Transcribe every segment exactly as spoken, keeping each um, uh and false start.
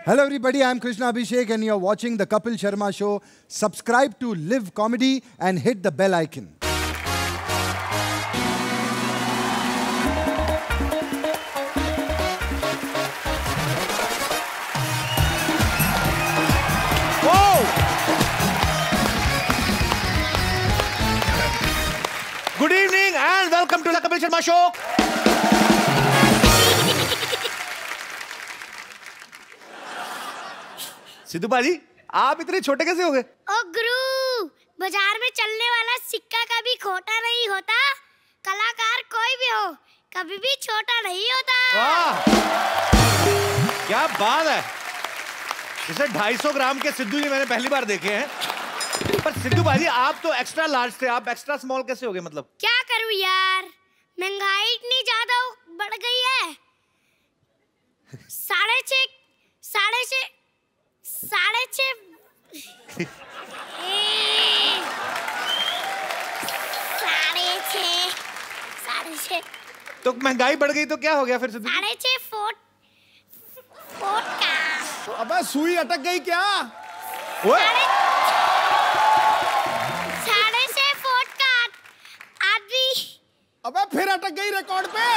Hello everybody, I am Krishna Abhishek and you are watching the Kapil Sharma Show. Subscribe to Live Comedy and hit the bell icon. Whoa! Good evening and welcome to the Kapil Sharma Show. Sidhu paaji, आप इतने छोटे कैसे हो गए? ओ गुरु, बाजार में चलने वाला सिक्का कभी खोटा नहीं होता। कलाकार कोई भी हो, कभी भी छोटा नहीं होता। वाह! क्या बात है। इसे ढाई सौ ग्राम के सिद्धू जी मैंने पहली बार देखे हैं। पर सिद्धू पाजी, आप तो एक्स्ट्रा लार्ज थे, आप एक्स्ट्रा स्मॉल कैसे हो गए मतलब? क्या करूं यार, महंगाई इतनी ज्यादा बढ़ गई है। साढ़े छह, साढ़े छह साढ़े छह साढ़े छह साढ़े छह तो महंगाई बढ़ गई तो क्या हो गया फिर सिद्धू? साढ़े छह फुट फुट का। अबे सुई अटक गई क्या? ओए! साढ़े छह फुट का आदमी। अबे फिर अटक गई रिकॉर्ड पे।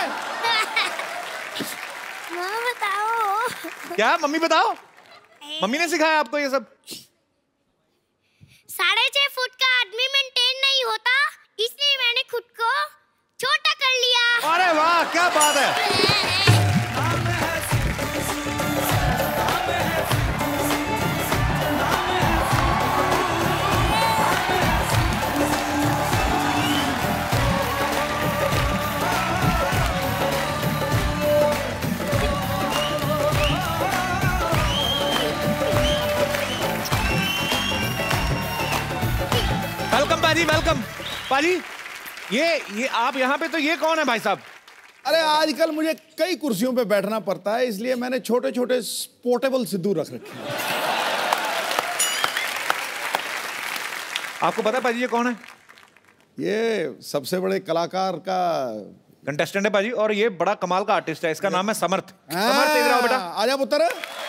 माँ बताओ। क्या मम्मी बताओ? मम्मी ने सिखाया आपको ये सब? साढ़े छह फुट का आदमी मेंटेन नहीं होता, इसलिए मैंने खुद को छोटा कर लिया। अरे वाह, क्या बात है। वेलकम पाजी, वेलकम पाजी। ये ये आप यहाँ पे, तो ये कौन है भाई साहब? अरे आजकल मुझे कई कुर्सियों पे बैठना पड़ता है, इसलिए मैंने छोटे छोटे पोर्टेबल सिद्धू रख रखे हैं। आपको पता है पाजी ये कौन है? ये सबसे बड़े कलाकार का कंटेस्टेंट है पाजी, और ये बड़ा कमाल का आर्टिस्ट है। इसका नाम है समर्थ। समर्थ, इधर आओ बेटा। आजा पुत्र।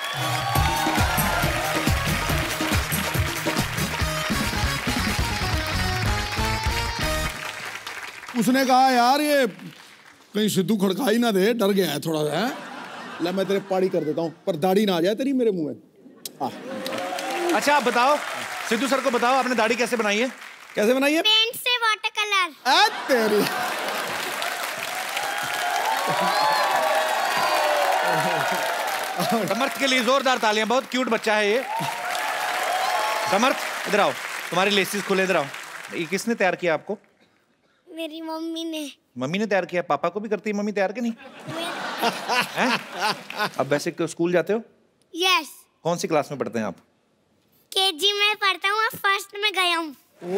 उसने कहा यार ये कहीं सिद्धू खड़काई ना दे, डर गया है थोड़ा सा। ले मैं तेरे पाड़ी कर देता हूँ, पर दाढ़ी ना आ जाए तेरी मेरे मुंह में। आ। अच्छा आप बताओ, सिद्धू सर को बताओ, आपने दाढ़ी कैसे बनाई है? कैसे बनाई है? पेंट से वाटर कलर। आ तेरी। समर्थ के लिए जोरदार तालियां, बहुत क्यूट बच्चा है ये। समर्थ इधर आओ, तुम्हारे लेसिस खुले, इधर आओ। ये किसने तैयार किया आपको? मेरी मम्मी ने। मम्मी ने तैयार किया? पापा को भी करती है मम्मी तैयार के नहीं? हैं? अब वैसे क्यों स्कूल जाते हो? यस। कौन सी क्लास में पढ़ते हैं आप? केजी में पढ़ता हूँ, फर्स्ट में गया हूँ।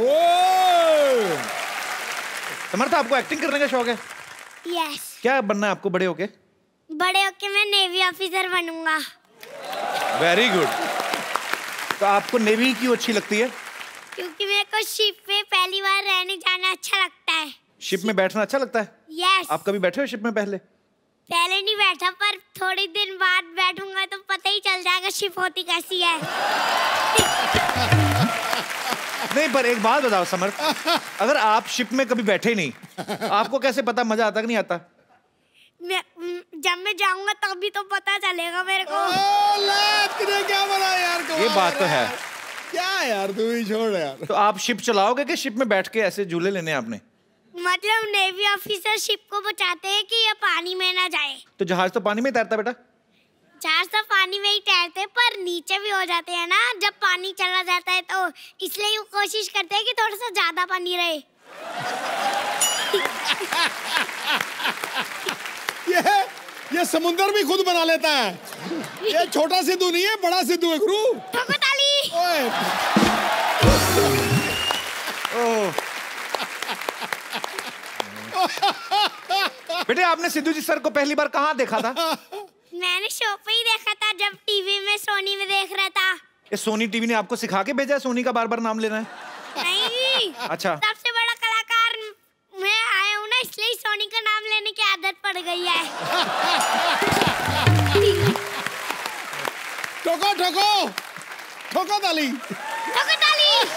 समर्थ, आपको एक्टिंग करने का शौक है? यस। क्या बनना है आपको बड़े होके? बड़े होके मैं नेवी ऑफिसर बनूंगा। Very good. तो आपको नेवी क्यों अच्छी लगती है? क्योंकि मेरे को शिप पे पहली बार रहने जाना अच्छा लगता है। शिप में बैठना अच्छा लगता है? यस। आप कभी बैठे हो शिप में पहले? पहले नहीं बैठा, पर थोड़ी दिन बाद बैठूंगा तो पता ही चल जाएगा शिप होती कैसी है। नहीं, पर एक बात बताओ समर्थ, अगर आप शिप में कभी बैठे ही नहीं, आपको कैसे पता मजा आता कि नहीं आता? मैं जब मैं जाऊंगा तभी तो पता चलेगा मेरे को। तूने क्या बोला यार? ये बात तो है। क्या यार, तू ही छोड़ यार। तो आप शिप चलाओगे कि शिप में बैठ के ऐसे झूले लेने आपने? मतलब नेवी ऑफिसर शिप को बचाते हैं कि ये पानी में ना जाए। तो जहाज तो पानी में तैरता बेटा? जहाज तो पानी में ही तैरते, पर नीचे भी हो जाते हैं ना जब पानी चला जाता है, तो इसलिए वो कोशिश करते हैं कि थोड़ा सा ज्यादा पानी रहे। ये ये समुंदर भी खुद बना लेता है। ये छोटा सिद्धू नहीं है, बड़ा सिद्धू है गुरु। ठोको ताली। ओए। ओह। बेटे, आपने सिद्धू जी सर को पहली बार कहाँ देखा था? मैंने शो पे ही देखा था, जब टीवी में सोनी में देख रहा था। ये सोनी टीवी ने आपको सिखा के भेजा है सोनी का बार बार नाम लेना है? नहीं। अच्छा। सबसे बड़ा कलाकार मैं आया हूँ ना, इसलिए सोनी का नाम लेने की आदत पड़ गई है। ठोको ठोको ठोको ताली ठोको ताली।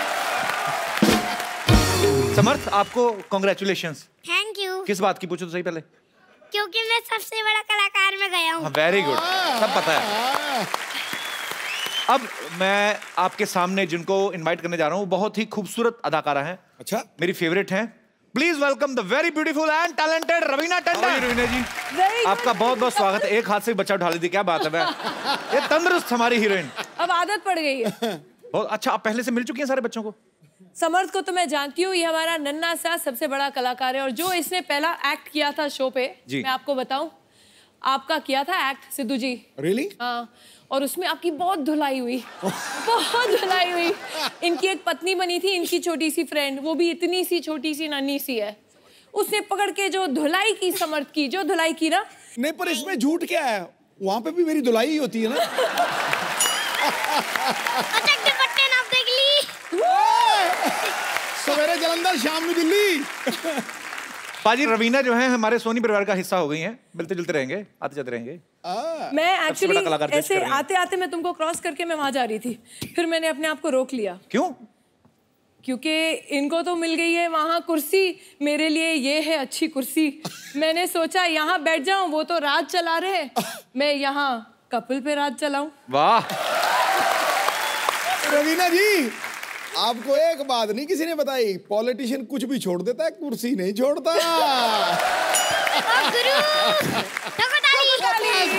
समर्थ, आपको कॉन्ग्रेचुलेशंस। Thank you. किस बात की, पूछो तो सही पहले। क्योंकि मैं सबसे बड़ा कलाकार में गया हूँ। वेरी गुड, सब पता है। अब मैं आपके सामने जिनको इनवाइट करने जा रहा हूँ बहुत ही खूबसूरत अदाकारा हैं। अच्छा, मेरी फेवरेट हैं। Please welcome the very beautiful and talented Raveena Tandon. Raveena ji, आपका बहुत बहुत स्वागत है। एक हाथ से बच्चा उठा लीजिए, क्या बात है। मैं ये तंदुरुस्त हमारी हीरोइन। अब आदत पड़ गई है। बहुत अच्छा। आप पहले से मिल चुकी हैं सारे बच्चों को? समर्थ को तो मैं जानती हूँ, ये हमारा नन्ना सा सबसे बड़ा कलाकार है। और जो इसने पहला एक्ट किया था शो पे, मैं आपको बताऊं, आपका किया था एक्ट सिद्धू जी। रियली? हाँ, और उसमें आपकी बहुत धुलाई हुई, बहुत धुलाई हुई। इनकी एक पत्नी बनी थी, इनकी छोटी सी फ्रेंड, वो भी इतनी सी छोटी सी नन्ही सी है। उसने पकड़ के जो धुलाई की, समर्थ की जो धुलाई की ना। नहीं, पर इसमें झूठ क्या है? वहां पे भी मेरी धुलाई ही होती है ना। सवेरे जलंधर, शाम में दिल्ली। पाजी, रवीना जो है हमारे सोनी परिवार का हिस्सा हो गई हैं। मिलते जुलते रहेंगे, आते जाते रहेंगे। मैं एक्चुअली ऐसे आते आते मैं तुमको क्रॉस करके मैं वहां जा रही थी, फिर मैंने अपने आप को रोक लिया। क्यों? क्योंकि इनको तो मिल गई है वहां कुर्सी, मेरे लिए ये है अच्छी कुर्सी। मैंने सोचा यहाँ बैठ जाऊं, वो तो राज चला रहे, मैं यहाँ कपिल पे राज चलाऊं। वाह रवीना जी, आपको एक बात नहीं किसी ने बताई, पॉलिटिशियन कुछ भी छोड़ देता है, कुर्सी नहीं छोड़ता। गुरु, ठोको ताली।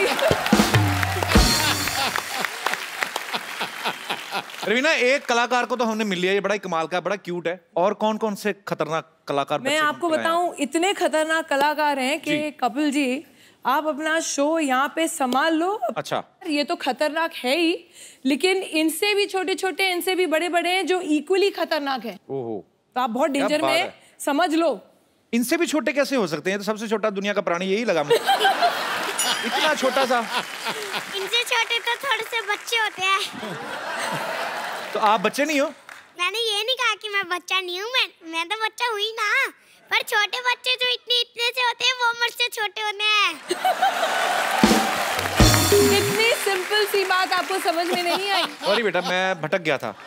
रवीना, एक कलाकार को तो हमने मिल लिया, ये बड़ा ही कमाल का, बड़ा क्यूट है। और कौन कौन से खतरनाक कलाकार? मैं आपको बताऊं, इतने खतरनाक कलाकार हैं कि कपिल जी, आप अपना शो यहाँ पे संभाल लो। अच्छा, ये तो खतरनाक है ही, लेकिन इनसे भी छोटे छोटे, इनसे भी बड़े बड़े हैं जो इक्वली खतरनाक हैं। ओहो, तो आप बहुत डेंजर में हैं, समझ लो। इनसे भी छोटे कैसे हो सकते हैं? तो सबसे छोटा दुनिया का प्राणी यही लगा मुझे। इतना छोटा सा। इनसे छोटे तो थोड़े से बच्चे होते हैं। तो आप बच्चे नहीं हो? मैंने ये नहीं कहा कि मैं बच्चा नहीं हूँ, मैं मैं तो बच्चा हुई ना। पर छोटे बच्चे जो इतने इतने से होते हैं, वो मुझसे छोटे होते हैं। इतनी सिंपल सी बात आपको समझ में नहीं आई? सॉरी बेटा, मैं भटक गया था।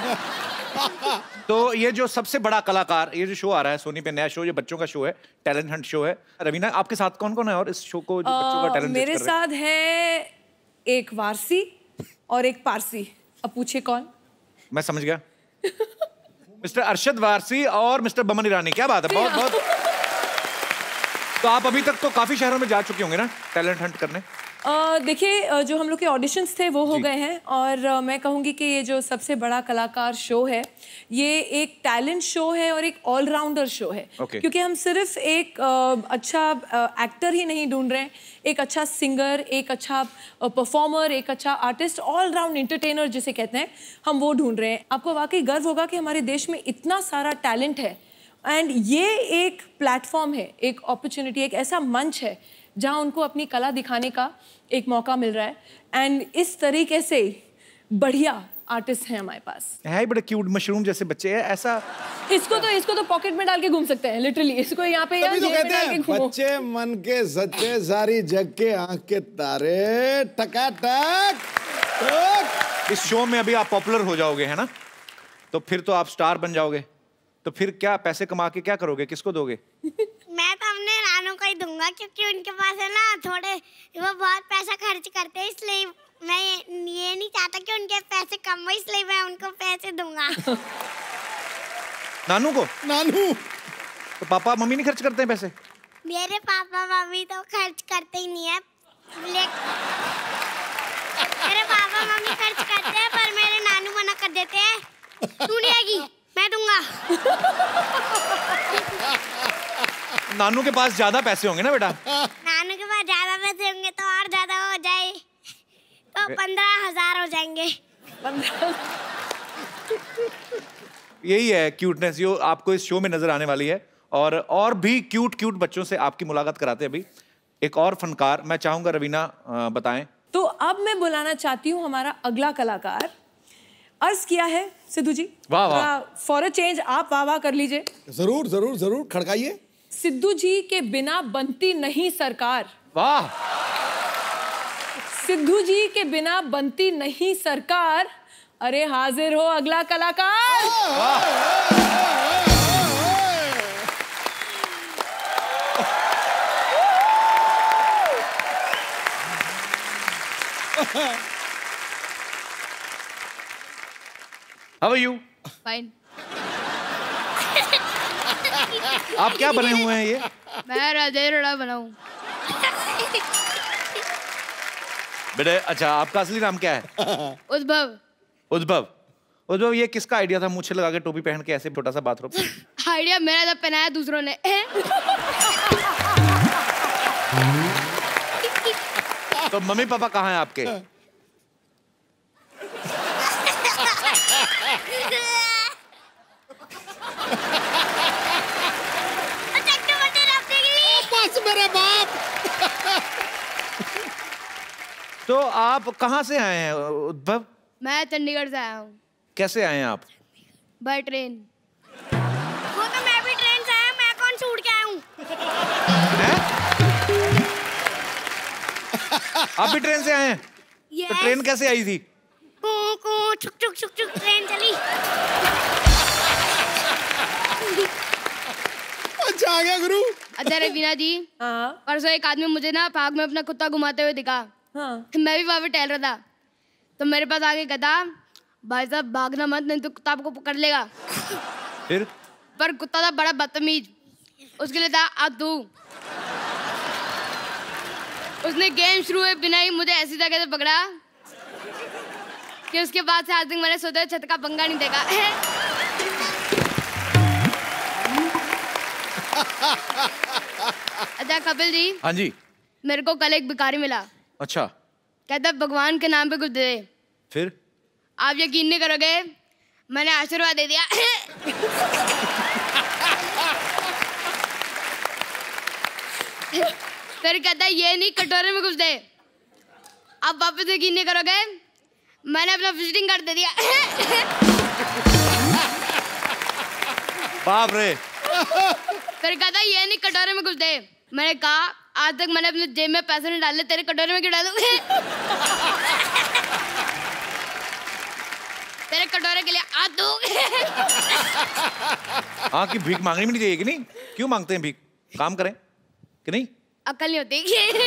तो ये जो सबसे बड़ा कलाकार, ये जो शो आ रहा है सोनी पे, नया शो, ये बच्चों का शो है, टैलेंट हंट शो है। रवीना, आपके साथ कौन कौन है और इस शो को जो बच्चों का टैलेंट मेरे साथ है एक वारसी और एक पारसी। अब पूछिए कौन? मैं समझ गया। मिस्टर अरशद वारसी और मिस्टर बमन ईरानी। क्या बात है, बहुत बहुत। तो आप अभी तक तो काफी शहरों में जा चुके होंगे ना टैलेंट हंट करने? देखिए, जो हम लोग के ऑडिशंस थे वो हो गए हैं, और आ, मैं कहूँगी कि ये जो सबसे बड़ा कलाकार शो है, ये एक टैलेंट शो है और एक ऑलराउंडर शो है। okay. क्योंकि हम सिर्फ एक आ, अच्छा एक्टर ही नहीं ढूंढ रहे हैं, एक अच्छा सिंगर, एक अच्छा परफॉर्मर, एक अच्छा आर्टिस्ट, ऑलराउंड एंटरटेनर जिसे कहते हैं, हम वो ढूंढ रहे हैं। आपको वाकई गर्व होगा कि हमारे देश में इतना सारा टैलेंट है, एंड ये एक प्लेटफॉर्म है, एक अपॉर्चुनिटी, एक ऐसा मंच है जहाँ उनको अपनी कला दिखाने का एक मौका मिल रहा है। एंड इस तरीके से बढ़िया आर्टिस्ट हैं हमारे पास। है ही बड़े क्यूट मशरूम जैसे बच्चे हैं। ऐसा इसको तो इसको तो पॉकेट में डाल के घूम सकते हैं, लिटरली। इसको यहाँ पे तभी तो कहते हैं बच्चे मन के सच्चे, सारी जग के आंख के तारे, टकाटक। इस शो में अभी आप पॉपुलर हो जाओगे, है ना? तो फिर तो आप स्टार बन जाओगे। तो फिर क्या पैसे कमा के क्या करोगे, किसको दोगे? मैं तो अपने नानों को ही दूंगा, क्योंकि उनके पास है ना थोड़े, वो बहुत पैसा खर्च करते हैं, इसलिए मैं ये नहीं चाहता कि उनके पैसे कम हो, इसलिए मैं उनको पैसे दूंगा। नानू को? नानू तो पापा मम्मी नहीं खर्च करते हैं पैसे? मेरे पापा मम्मी तो खर्च करते ही नहीं है। मेरे पापा मम्मी खर्च करते हैं, पर मेरे नानू मना कर देते हैं, तू नहीं आएगी, मैं दूंगा। नानू के पास ज्यादा पैसे होंगे ना बेटा? नानू के पास ज्यादा पैसे होंगे तो और ज्यादा हो जाए, तो पंद्रह हजार हो जाएंगे। यही है क्यूटनेस जो आपको इस शो में नजर आने वाली है। और और भी क्यूट क्यूट बच्चों से आपकी मुलाकात कराते हैं अभी। एक और फनकार मैं चाहूंगा रवीना बताएं। तो अब मैं बुलाना चाहती हूँ हमारा अगला कलाकार। अर्ज किया है सिद्धू जी, वाह वाह, फॉर अ चेंज आप वाह वाह कर लीजिए। जरूर जरूर जरूर, खड़काइए। सिद्धू जी के बिना बनती नहीं सरकार। वाह। सिद्धू जी के बिना बनती नहीं सरकार। अरे हाजिर हो अगला कलाकार। How are you? फाइन। आप क्या बने हुए हैं ये? मैं राजेश रोड़ा बना हूँ। बेटे अच्छा, आपका असली नाम क्या है? उद्भव। उद्भव। उद्भव, ये किसका आइडिया था मुझे लगा के टोपी पहन के ऐसे छोटा सा बाथरूम? आइडिया मेरा था, पहनाया दूसरों ने। तो मम्मी पापा कहाँ हैं आपके? बस मेरे बाप। तो आप कहाँ से आए हैं उद्भव? मैं चंडीगढ़ से आया हूँ। कैसे आए हैं आप? By train. वो तो मैं भी ट्रेन से आया, मैं कौन से उड़ के आया हूँ? आप भी ट्रेन से आए हैं? Yes. तो ट्रेन कैसे आई थी? कू कू छुक छुक छुक छुक ट्रेन चली। अच्छा आ गया गुरु। अच्छा रवीना जी, हाँ परसों एक आदमी मुझे ना पार्क में अपना कुत्ता घुमाते हुए दिखा। हाँ। मैं भी वहाँ पे टहल रहा था, तो मेरे पास आके कहता, भाई साहब भागना मत, नहीं तो कुत्ता आपको पकड़ लेगा। फिर? पर कुत्ता था बड़ा बदतमीज, उसके लिए था आ तू। उसने गेम शुरू हुए बिना ही मुझे ऐसी जगह से पकड़ा कि उसके बाद से आज तक मैंने सोचा छत का पंगा नहीं देखा। अच्छा कपिल जी। हाँ जी। मेरे को कल एक भिखारी मिला। अच्छा। कहता भगवान के नाम पे कुछ दे दे। फिर? आप यकीन नहीं करोगे, मैंने आशीर्वाद दे दिया। फिर कहता ये नहीं, कटोरे में कुछ दे। आप वापस यकीन नहीं करोगे, मैंने अपना विजिटिंग कार्ड दे दिया। बाप रे। फिर कहता ये नहीं, कटोरे में कुछ दे। मैंने कहा आज तक मैंने अपने जेब में पैसे नहीं डाले, तेरे कटोरे में क्यों डालूं? तेरे कटोरे के लिए आ दो। हाँ कि भीख मांगनी भी नहीं चाहिए कि नहीं? क्यों मांगते हैं भीख? काम करें कि नहीं? अकल नहीं होती।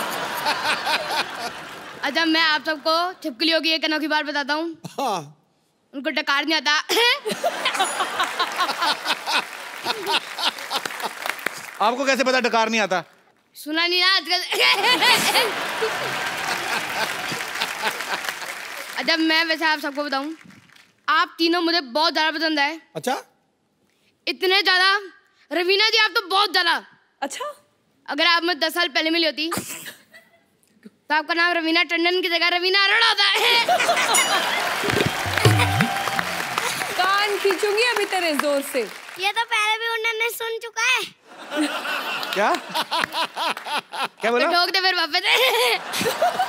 अच्छा मैं आप सबको छिपकलियों की एक अनोखी बात बताता हूँ। हाँ। उनको डकार नहीं आता। आपको कैसे पता डकार नहीं आता? सुना नहीं ना आजकल। अच्छा मैं वैसे आप सबको बताऊं, आप तीनों मुझे बहुत ज्यादा पसंद है। अच्छा? इतने ज्यादा, रवीना जी आप तो बहुत ज्यादा। अच्छा, अगर आप मुझे दस साल पहले मिली होती तो आपका नाम रवीना टंडन की जगह रवीना अरोड़ा होता है। कान खींचूंगी अभी तेरे जोर से। ये तो पहले भी उन्होंने सुन चुका है। क्या? क्या बोला? ठोक दे फिर वापस।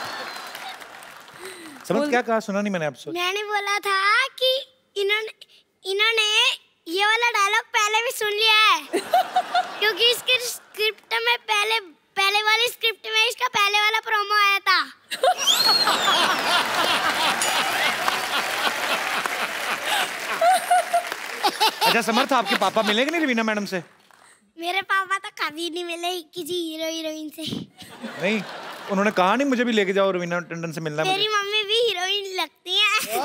समझ क्या कहा? सुना नहीं मैंने आपसे। मैंने बोला था कि इन्होंने इन्होंने ये वाला डायलॉग पहले भी सुन लिया है। क्योंकि इसकी स्क्रिप्ट में पहले पहले वाली स्क्रिप्ट में इसका पहले वाला प्रोमो आया था। अच्छा समर्थ, आपके पापा मिलेंगे नहीं रवीना मैडम से? मेरे पापा तो कभी नहीं मिले किसी हीरो हीरोइन से। नहीं, उन्होंने कहा नहीं मुझे भी लेके जाओ रवीना टंडन से मिलना है मेरी मुझे। मम्मी भी हीरोइन लगती है।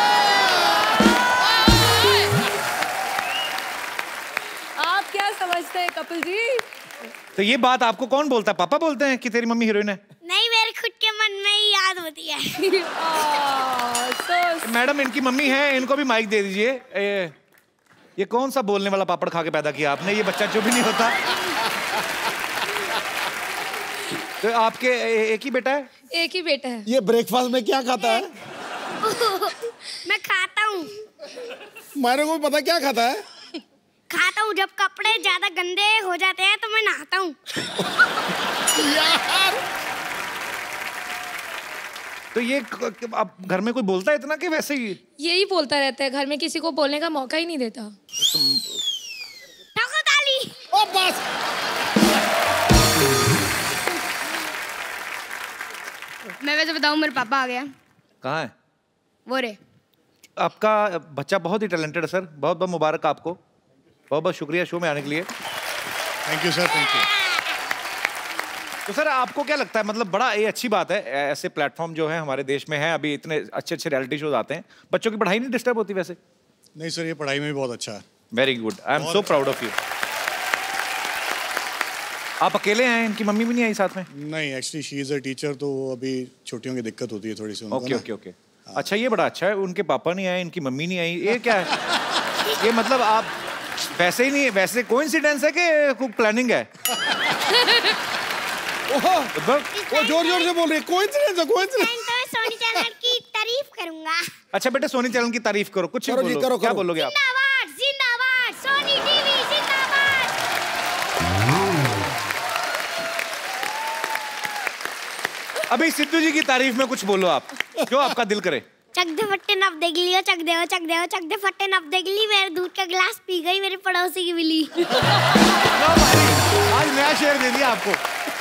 आप क्या समझते हैं कपिल जी? तो ये बात आपको कौन बोलता है? पापा बोलते हैं कि तेरी मम्मी हीरोइन है? नहीं, मेरे खुद के मन में ही याद होती है। आह, so मैडम इनकी मम्मी है, इनको भी माइक दे दीजिए। ए, ये कौन सा बोलने वाला पापड़ खा के पैदा किया आपने? ये बच्चा जो भी नहीं होता। तो आपके ए, एक ही बेटा है? एक ही बेटा है। ये ब्रेकफास्ट में क्या खाता है? मैं खाता हूँ। मेरे को भी पता क्या खाता है। खाता हूँ जब कपड़े ज्यादा गंदे हो जाते हैं तो मैं नहाता हूँ। यार तो ये अब घर में कोई बोलता है इतना कि वैसे ही? यही बोलता रहता है, घर में किसी को बोलने का मौका ही नहीं देता। ठोको ताली। ओ बस। मैं वैसे बताऊं, मेरे पापा आ गया। कहाँ है? वो रे। आपका बच्चा बहुत ही टैलेंटेड है सर, बहुत बहुत मुबारक आपको, बहुत बहुत शुक्रिया शो में आने के लिए। Thank you sir, thank you. तो सर आपको क्या लगता है, मतलब बड़ा ये अच्छी बात है, ऐसे प्लेटफॉर्म जो है हमारे देश में है, अभी इतने अच्छे अच्छे रियलिटी शोज आते हैं, बच्चों की पढ़ाई नहीं डिस्टर्ब होती वैसे? नहीं सर, ये पढ़ाई में भी बहुत अच्छा है। Very good, I am so proud of you. आप अकेले हैं, इनकी मम्मी भी नहीं आई साथ में? नहीं, actually she is a teacher, तो अभी छुट्टियों की दिक्कत होती है थोड़ी सी। ओके ओके ओके, अच्छा ये बड़ा अच्छा है, उनके पापा नहीं आए, इनकी मम्मी नहीं आई, ये क्या है? ये मतलब आप वैसे ही नहीं, वैसे कोइंसिडेंस है कि कोई प्लानिंग है? वो जोर जोर से बोल रही है, कोइंसिडेंस है, कोइंसिडेंस। तो मैं सोनी चैनल की तारीफ करूंगा। अच्छा बेटे, सोनी चैनल की तारीफ करो, कुछ करो जी, बोलो, करो, क्या करो। बोलोगे आप? जिंदाबाद जिंदाबाद सोनी टीवी जिंदाबाद। अभी सिद्धू जी की तारीफ में कुछ बोलो आप, जो आपका दिल करे। चक दे फट्टे नप देख लियो, चक दे चक दे चक दे फट्टे नप देख ली, मेरे दूध का गिलास पी गई मेरे पड़ोसी की बिल्ली। आज नया शेर दे दिया आपको।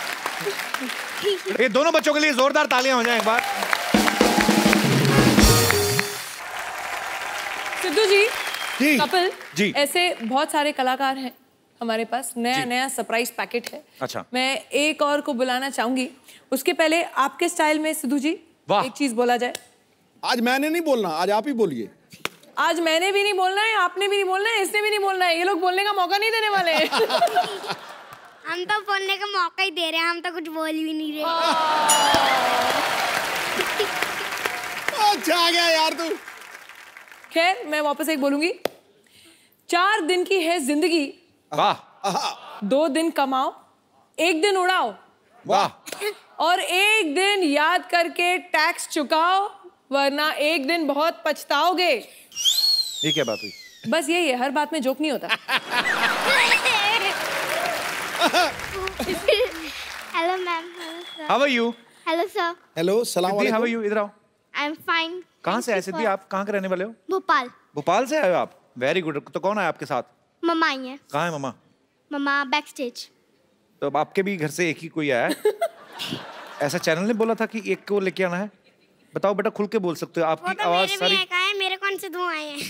ये दोनों बच्चों के लिए जोरदार तालियां हो जाएं एक बार। सिद्धू जी, जी कपिल जी, ऐसे बहुत सारे कलाकार हैं हमारे पास, नया नया सरप्राइज पैकेट है। अच्छा, मैं एक और को बुलाना चाहूंगी, उसके पहले आपके स्टाइल में सिद्धू जी एक चीज बोला जाए। आज मैंने नहीं बोलना, आज आप ही बोलिए। आज मैंने भी नहीं बोलना है, आपने भी नहीं बोलना है, इसने भी नहीं बोलना है, ये लोग बोलने का मौका नहीं देने वाले हैं। हम तो बोलने का मौका ही दे रहे हैं, हम तो कुछ बोल भी नहीं रहे। अच्छा आ गया यार तू। खैर मैं वापस एक बोलूंगी, चार दिन की है जिंदगी, वाह, दो दिन कमाओ, एक दिन उड़ाओ, वाह, और एक दिन याद करके टैक्स चुकाओ, वरना एक दिन बहुत पछताओगे। ये क्या बात हुई? बस यही है, हर बात में जोक नहीं होता। Hello ma'am. How are you? Hello sir. Hello, सलाम सिद्धि, हाउ आर यू? इधर आओ। I am fine. कहाँ से आए सिद्धि आप? कहाँ के रहने वाले हो? भोपाल। भोपाल से आए हो आप? Very good. तो कौन है आपके साथ? मम्मा आई है। कहाँ है मम्मा? मम्मा बैक स्टेज। तो अब आपके भी घर से एक ही कोई आया है? ऐसा चैनल ने बोला था कि एक को लेके आना है? बताओ बेटा, खुल के बोल सकते हो, आपकी वो तो आवाज मेरे सारी। भी एक आए, मेरे कौन से दो आए हैं?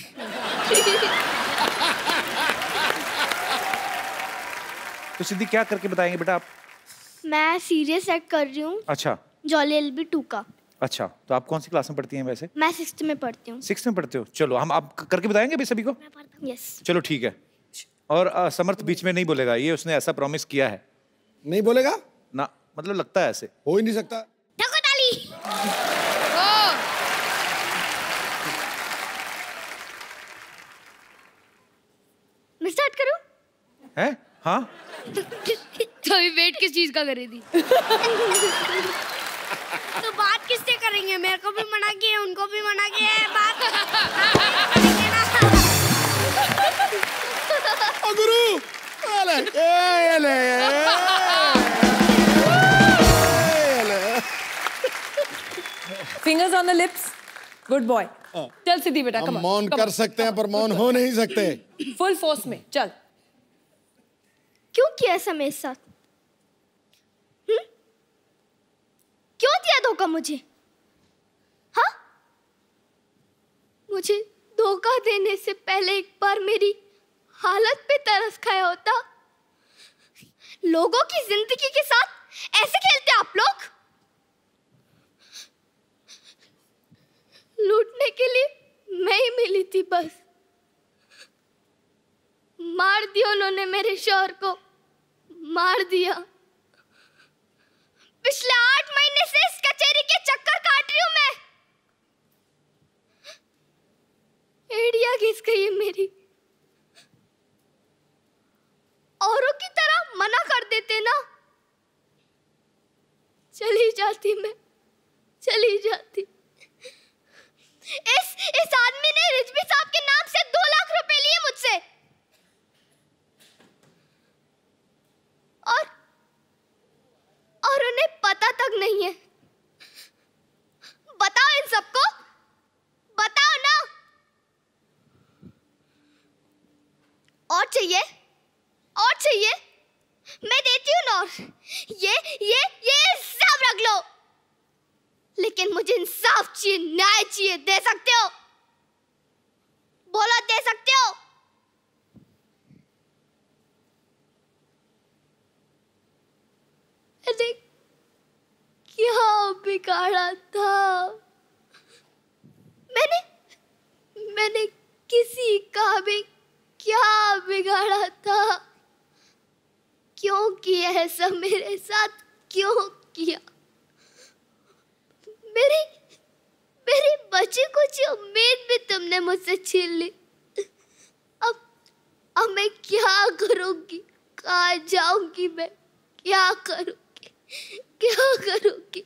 तो सिद्धि क्या करके बताएंगे बेटा आप? मैं सीरियस एक्ट कर रही हूँ। अच्छा जॉली एलबी टू का। अच्छा, तो आप कौन सी क्लास में पढ़ती हैं वैसे? मैं सिक्स्थ में पढ़ती हूँ। सिक्स में पढ़ते हो? चलो हम आप करके बताएंगे अभी सभी को। यस। चलो ठीक है। और अ, समर्थ बीच में नहीं बोलेगा, ये उसने ऐसा प्रॉमिस किया है। नहीं बोलेगा ना, मतलब लगता है ऐसे। हो ही नहीं सकता। ठोको ताली। मैं स्टार्ट करूं? हैं? हाँ। तो अभी वेट किस चीज का कर रही थी? तो बात किससे करेंगे? मेरे को भी मना किया, उनको भी मना किया है, बात ओ गुरु, ले ए ले fingers on the lips, good boy. चल सिद्धि बेटा, हम कम मौन कर सकते हैं पर मौन हो नहीं सकते। फुल फोर्स में चल। क्यों किया ऐसा मेरे साथ? हुँ? क्यों दिया धोखा मुझे? हाँ? मुझे धोखा देने से पहले एक बार मेरी हालत पे तरस खाया होता। लोगों की जिंदगी के साथ ऐसे खेलते आप लोग? लूटने के लिए मैं ही मिली थी बस। मार दिया उन्होंने मेरे शौहर को, मार दिया। पिछले आठ महीने से इस कचेरी के चक्कर काट रही हूं मैं। एड़िया घिस गई है मेरी। औरों की तरह मना कर देते ना, चली जाती मैं, चली जाती। इस इस आदमी ने रिजवी साहब के नाम से दो लाख रुपए लिए मुझसे, और और उन्हें पता तक नहीं है। बताओ इन सबको, बताओ ना। और चाहिए, और चाहिए, मैं देती हूँ ना। और ये ये ये सब रख लो, लेकिन मुझे इंसाफ चाहिए, न्याय चाहिए। दे सकते हो? बोलो, दे सकते हो? मैंने क्या बिगाड़ा था? मैंने मैंने किसी का भी क्या बिगाड़ा था? क्यों किया ऐसा मेरे साथ? क्यों किया? मेरी मेरी बच्ची को जो उम्मीद भी तुमने मुझसे छीन ली। अब अब मैं क्या करूंगी? कहाँ जाऊंगी मैं? क्या करूंगी? क्या करूंगी?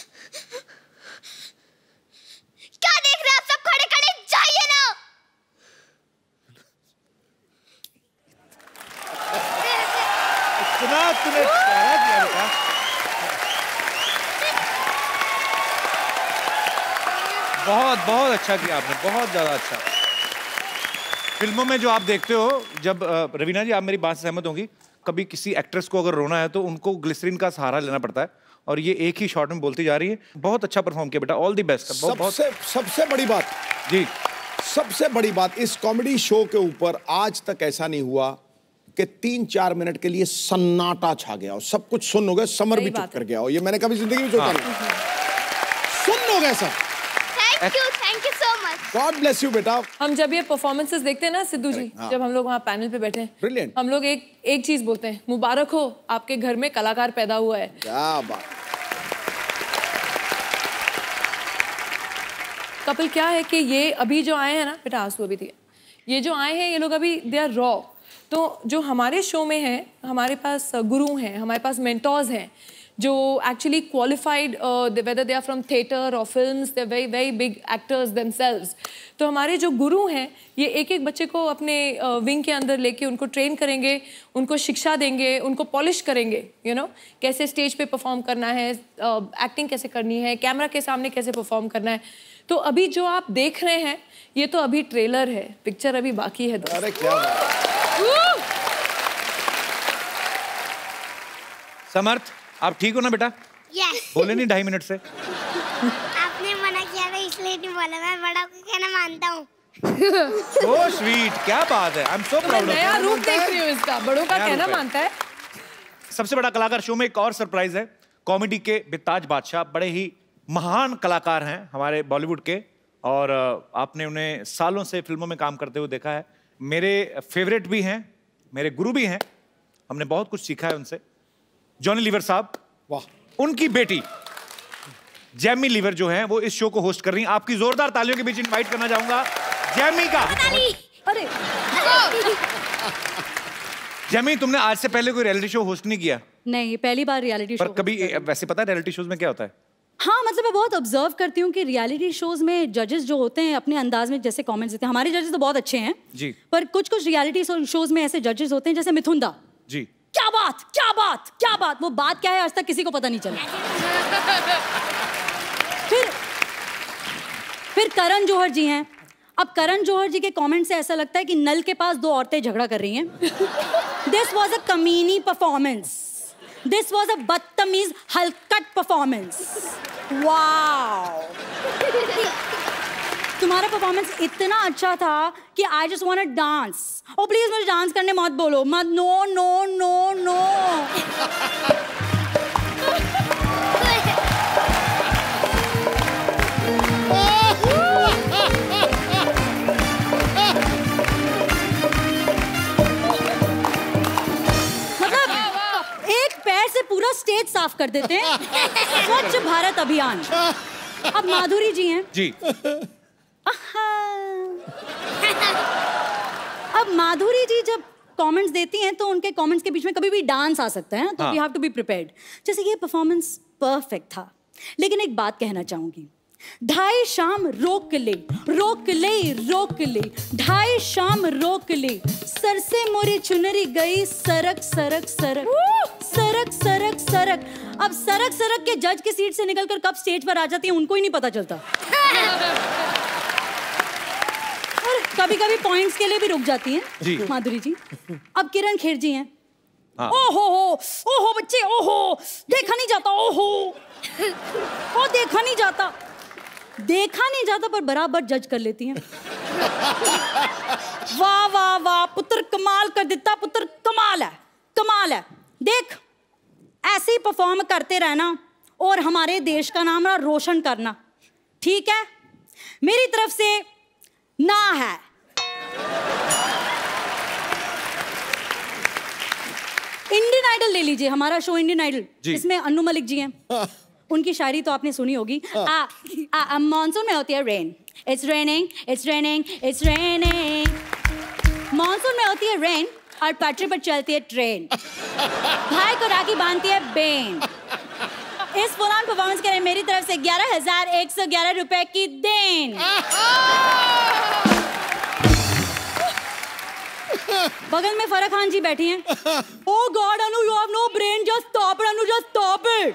क्या देख रहे हैं आप सब? खड़े खड़े जाइए ना। इतना तूने प्यारा किया बेटा। बहुत बहुत अच्छा किया आपने, बहुत ज्यादा अच्छा। फिल्मों में जो आप देखते हो, जब रवीना जी आप मेरी बात से सहमत होंगी, कभी किसी एक्ट्रेस को अगर रोना है तो उनको ग्लिसरीन का सहारा लेना पड़ता है, और ये एक ही शॉट में बोलती जा रही है। बहुत अच्छा परफॉर्म किया बेटा, ऑल द बेस्ट। सबसे सबसे बड़ी बात जी, सबसे बड़ी बात, इस कॉमेडी शो के ऊपर आज तक ऐसा नहीं हुआ कि तीन चार मिनट के लिए सन्नाटा छा गया हो, सब कुछ सुन हो गया, समर भी चुप कर गया हो। ये मैंने कभी जिंदगी में सोचा नहीं। सुन हो गया सब। Thank you, thank you so much. God bless you बेटा। हम जब ये परफॉर्मेंसेस देखते हैं ना सिद्धू जी, हाँ। जब हम लोग वहाँ पैनल पे बैठे हैं, Brilliant। हम लोग एक एक चीज बोलते हैं, मुबारक हो, आपके घर में कलाकार पैदा हुआ है। क्या बात। कपिल, क्या है कि ये अभी जो आए हैं ना बेटा, आंसू अभी दिए, ये जो आए हैं ये लोग अभी दे आर रॉ। तो जो हमारे शो में है, हमारे पास गुरु हैं, हमारे पास मेंटोर्स हैं जो actually qualified, whether they are from theatre और films, they very very big actors themselves. तो हमारे जो गुरु हैं ये एक एक बच्चे को अपने विंग uh, के अंदर लेके उनको ट्रेन करेंगे, उनको शिक्षा देंगे, उनको पॉलिश करेंगे, यू you नो know, कैसे स्टेज पे परफॉर्म करना है, एक्टिंग uh, कैसे करनी है, कैमरा के सामने कैसे परफॉर्म करना है। तो अभी जो आप देख रहे हैं ये तो अभी ट्रेलर है, पिक्चर अभी बाकी है। अरे क्या बात। समर्थ आप ठीक हो ना बेटा? यस। बोले नहीं ढाई मिनट से? आपने मना किया था इसलिए नहीं बोला, मैं बड़ा को कहना मानता हूँ। So sweet, क्या बात है। I'm so proud of you। नया रूप देख रही हूँ इसका, बड़ों का कहना मानता है। सबसे बड़ा कलाकार शो में एक और सरप्राइज है। कॉमेडी के बेताज बादशाह, बड़े ही महान कलाकार हैं हमारे बॉलीवुड के, और आपने उन्हें सालों से फिल्मों में काम करते हुए देखा है। मेरे फेवरेट भी हैं, मेरे गुरु भी हैं, हमने बहुत कुछ सीखा है उनसे। जॉनी लीवर साहब, वाह। उनकी बेटी जैमी लीवर जो है वो इस शो को होस्ट कर रही हैं। आपकी जोरदार तालियों के बीच इनवाइट करना चाहूंगा जैमी का। अरे जैमी, तुमने आज से पहले कोई रियलिटी शो होस्ट नहीं किया? नहीं, पहली बार रियलिटी शो। पर कभी वैसे पता है रियलिटी शोज में क्या होता है? हाँ, मतलब मैं बहुत ऑब्जर्व करती हूँ कि रियलिटी शोज में जजेस जो होते हैं अपने अंदाज में जैसे कमेंट्स देते हैं। हमारे जजेस तो बहुत अच्छे हैं जी, पर कुछ कुछ रियलिटी शोज में ऐसे जजेस होते हैं जैसे मिथुन दा जी। क्या बात, क्या बात, क्या बात, वो बात क्या है आज तक किसी को पता नहीं चला। फिर फिर करण जौहर जी हैं। अब करण जौहर जी के कमेंट से ऐसा लगता है कि नल के पास दो औरतें झगड़ा कर रही हैं। दिस वॉज अ कमीनी परफॉर्मेंस, दिस वॉज अ बदतमीज हलकट परफॉर्मेंस। वाओ, तुम्हारा परफॉर्मेंस इतना अच्छा था कि I just want to dance. Oh please मुझे डांस करने मत बोलो, मत। No no no no. मतलब एक पैर से पूरा स्टेज साफ कर देते हैं। स्वच्छ भारत अभियान। अब माधुरी जी हैं जी। अब माधुरी जी जब कमेंट्स देती हैं तो उनके कमेंट्स के बीच में कभी भी डांस आ सकता है, तो we have to be prepared. जैसे ये परफॉर्मेंस परफेक्ट था, लेकिन एक बात कहना चाहूंगी। ढाई शाम रोक ले रोक ले रोक ले, ढाई शाम रोक ले, सर से मोरी चुनरी गई सरक सरक सरक सरक सरक सरक। अब सरक सरक के जज की सीट से निकलकर कब स्टेज पर आ जाती है उनको ही नहीं पता चलता। और कभी कभी पॉइंट्स के लिए भी रुक जाती हैं माधुरी जी। अब किरण खेर जी हैं, हाँ। ओहो हो, ओहो बच्चे, ओहो देखा नहीं जाता, ओहो ओ देखा नहीं जाता, देखा नहीं जाता पर बराबर जज कर लेती हैं। वाह वाह वाह, पुत्र कमाल कर देता, पुत्र कमाल है, कमाल है। देख ऐसे ही परफॉर्म करते रहना और हमारे देश का नाम रोशन करना, ठीक है? मेरी तरफ से ना है। इंडियन आइडल ले लीजिए, हमारा शो इंडियन आइडल, इसमें अन्नू मलिक जी हैं। उनकी शायरी तो आपने सुनी होगी। मॉनसून में होती है rain, it's raining, it's raining, it's raining. Monsoon में होती है रेन और पटरी पर चलती है ट्रेन। भाई को राखी बांधती है बेन। इस पुरान परफॉर्मेंस के लिए मेरी तरफ से ग्यारह हजार एक सौ ग्यारह रुपए की देन। बगल में फराह खान जी बैठी हैं। Oh God, Anu, you have no brain. Just stop it, Anu. Just stop it.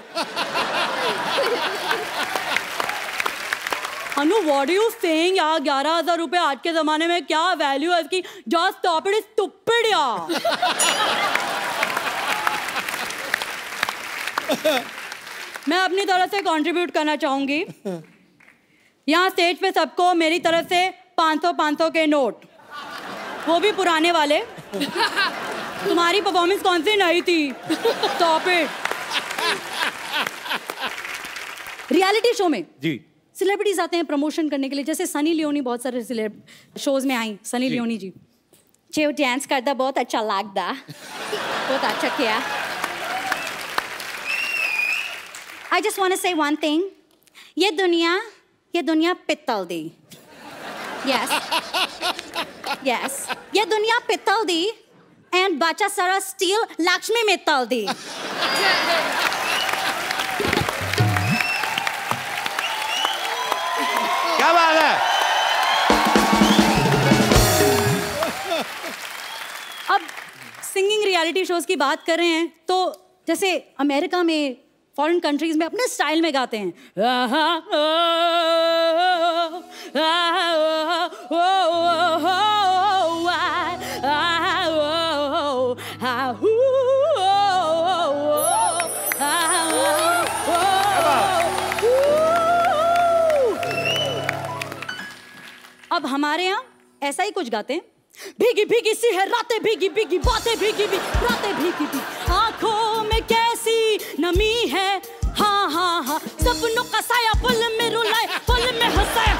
Anu, what are you saying यार? ग्यारह हजार रुपए आज के जमाने में क्या वैल्यू है इसकी? Just stop it, stupid यार। मैं अपनी तरफ से कंट्रीब्यूट करना चाहूंगी। यहाँ स्टेज पे सबको मेरी तरफ से पाँच सौ पाँच सौ के नोट, वो भी पुराने वाले। तुम्हारी परफॉर्मेंस कौन सी नहीं थी? Stop it. रियलिटी शो में जी सेलिब्रिटीज आते हैं प्रमोशन करने के लिए, जैसे सनी लियोनी बहुत सारे सेलेब शोज में आई। सनी लियोनी जी जे डांस करता बहुत अच्छा लगता, बहुत अच्छा किया। I just want to say one thing, ये दुनिया ये दुनिया पित्तल दी। यस यस, ये दुनिया पित्तल दी एंड बच्चा सारा स्टील लक्ष्मी मित्तल दी। क्या बात है। अब सिंगिंग रियलिटी शोज की बात कर रहे हैं तो जैसे अमेरिका में, फॉरेन कंट्रीज में अपने स्टाइल में गाते हैं। अब हमारे यहाँ ऐसा ही कुछ गाते हैं। भीगी भीगी सी है रातें, भीगी भीगी बातें, भीगी भीगी रातें, भीगी भीगी आंखों में कैसी नमी है। हाँ हाँ हाँ, सपनों का साया पल में रुलाए, पल में हंसाया।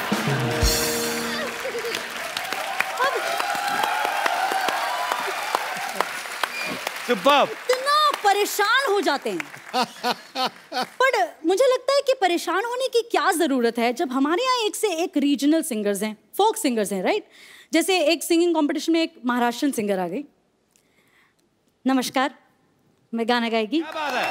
इतना परेशान हो जाते हैं। पर मुझे लगता है कि परेशान होने की क्या जरूरत है जब हमारे यहाँ एक से एक रीजनल सिंगर्स हैं, फोक सिंगर्स हैं, राइट? जैसे एक सिंगिंग कंपटीशन में एक महाराष्ट्रन सिंगर आ गई। नमस्कार, मैं गाना गाएगी।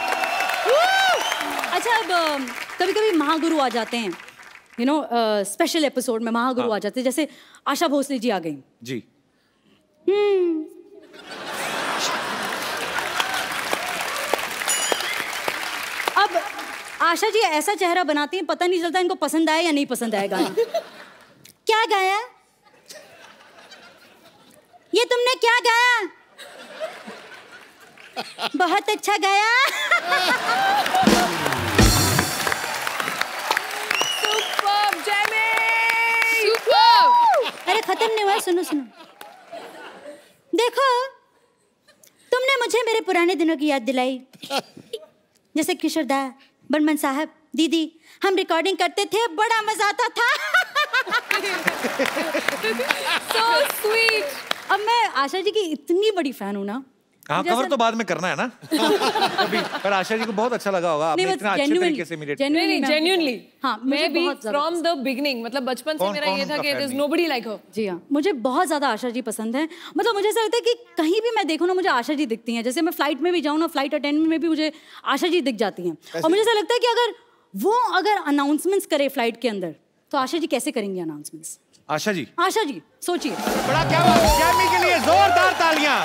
अच्छा, अब कभी कभी महागुरु आ जाते हैं, यू नो, स्पेशल एपिसोड में महागुरु आ जाते हैं, जैसे आशा भोसले जी आ गई जी। हम्म अब आशा जी ऐसा चेहरा बनाती हैं, पता नहीं चलता इनको पसंद आया या नहीं पसंद आया गाना। क्या गाया? ये तुमने क्या गाया? बहुत अच्छा गाया। Super Jamie, super. अरे खत्म नहीं हुआ, सुनो सुनो। देखो, तुमने मुझे मेरे पुराने दिनों की याद दिलाई, जैसे किशोरदा, बर्मन साहब, दीदी, हम रिकॉर्डिंग करते थे, बड़ा मजा आता था। so sweet। अब मैं आशा जी की इतनी बड़ी फैन हूँ ना। हाँ, कवर तो बाद में करना है ना। अभी पर आशा जी को बहुत अच्छा लगा होगा, आपने इतना अच्छे तरीके से इमीडिएट। जेन्युइनली जेन्युइनली हाँ, मैं भी फ्रॉम द बिगिनिंग, मतलब बचपन से मेरा ये था कि there is nobody like her. जी हाँ, मुझे बहुत ज्यादा आशा जी पसंद है। मतलब मुझे ऐसा लगता है कि कहीं भी मैं देखूँ ना, मुझे आशा जी दिखती हैं। जैसे मैं फ्लाइट में भी जाऊँ ना, फ्लाइट अटेंडेंट में भी मुझे आशा जी दिख जाती हैं। और मुझे ऐसा लगता है कि अगर वो अगर अनाउंसमेंट्स करे फ्लाइट के अंदर, तो आशा जी कैसे करेंगी अनाउंसमेंट्स? आशा जी, आशा जी सोचिए। बड़ा क्या बात है, जैमी के लिए जोरदार तालियां।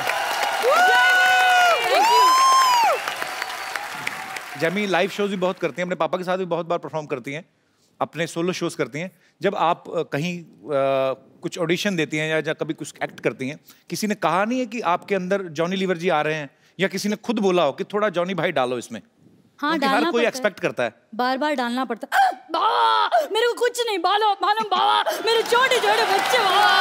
जैमी लाइव शोज भी बहुत करती हैं, अपने पापा के साथ भी बहुत बार परफॉर्म करती हैं, अपने सोलो शोज करती हैं। जब आप कहीं आ, कुछ ऑडिशन देती हैं या, या कभी कुछ एक्ट करती हैं, किसी ने कहा नहीं है कि आपके अंदर जॉनी लीवर जी आ रहे हैं या किसी ने खुद बोला हो कि थोड़ा जॉनी भाई डालो इसमें? हाँ, क्योंकि डालना हर कोई पड़ता एक्सपेक्ट करता है। बार बार डालना पड़ता है। बाबा मेरे को कुछ नहीं, बालो मालूम बाबा, मेरे छोटे छोटे बच्चे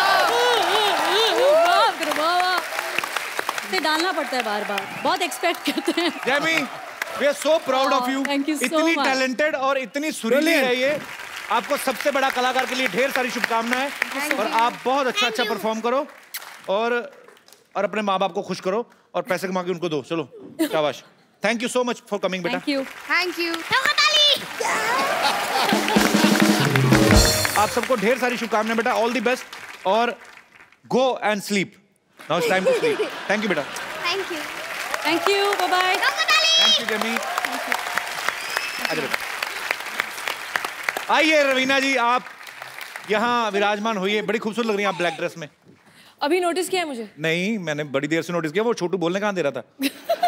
बाबा, से डालना पड़ता है बार बार, बहुत एक्सपेक्ट करते हैं। Jamie, we are so proud of you. Thank you so इतनी much. टैलेंटेड और इतनी सुरीली है ये। आपको सबसे बड़ा कलाकार के लिए ढेर सारी शुभकामनाएं और आप बहुत अच्छा अच्छा परफॉर्म करो और और अपने माँ बाप को खुश करो और पैसे कमा के उनको दो। चलो शाबाश। Thank you so much for coming बेटा। Thank you thank you. आप सबको ढेर सारी शुभकामनाएं बेटा। ऑल द बेस्ट और go and sleep. Now it's time to sleep. Thank you बेटा। Thank you thank you, bye bye. Thank you Jamie. आगे बेटा। आइए रवीना जी, आप यहाँ विराजमान होइए। बड़ी खूबसूरत लग रही हैं आप ब्लैक ड्रेस में। अभी नोटिस किया है मुझे? नहीं, मैंने बड़ी देर से नोटिस किया। वो छोटू बोलने कहाँ दे रहा था।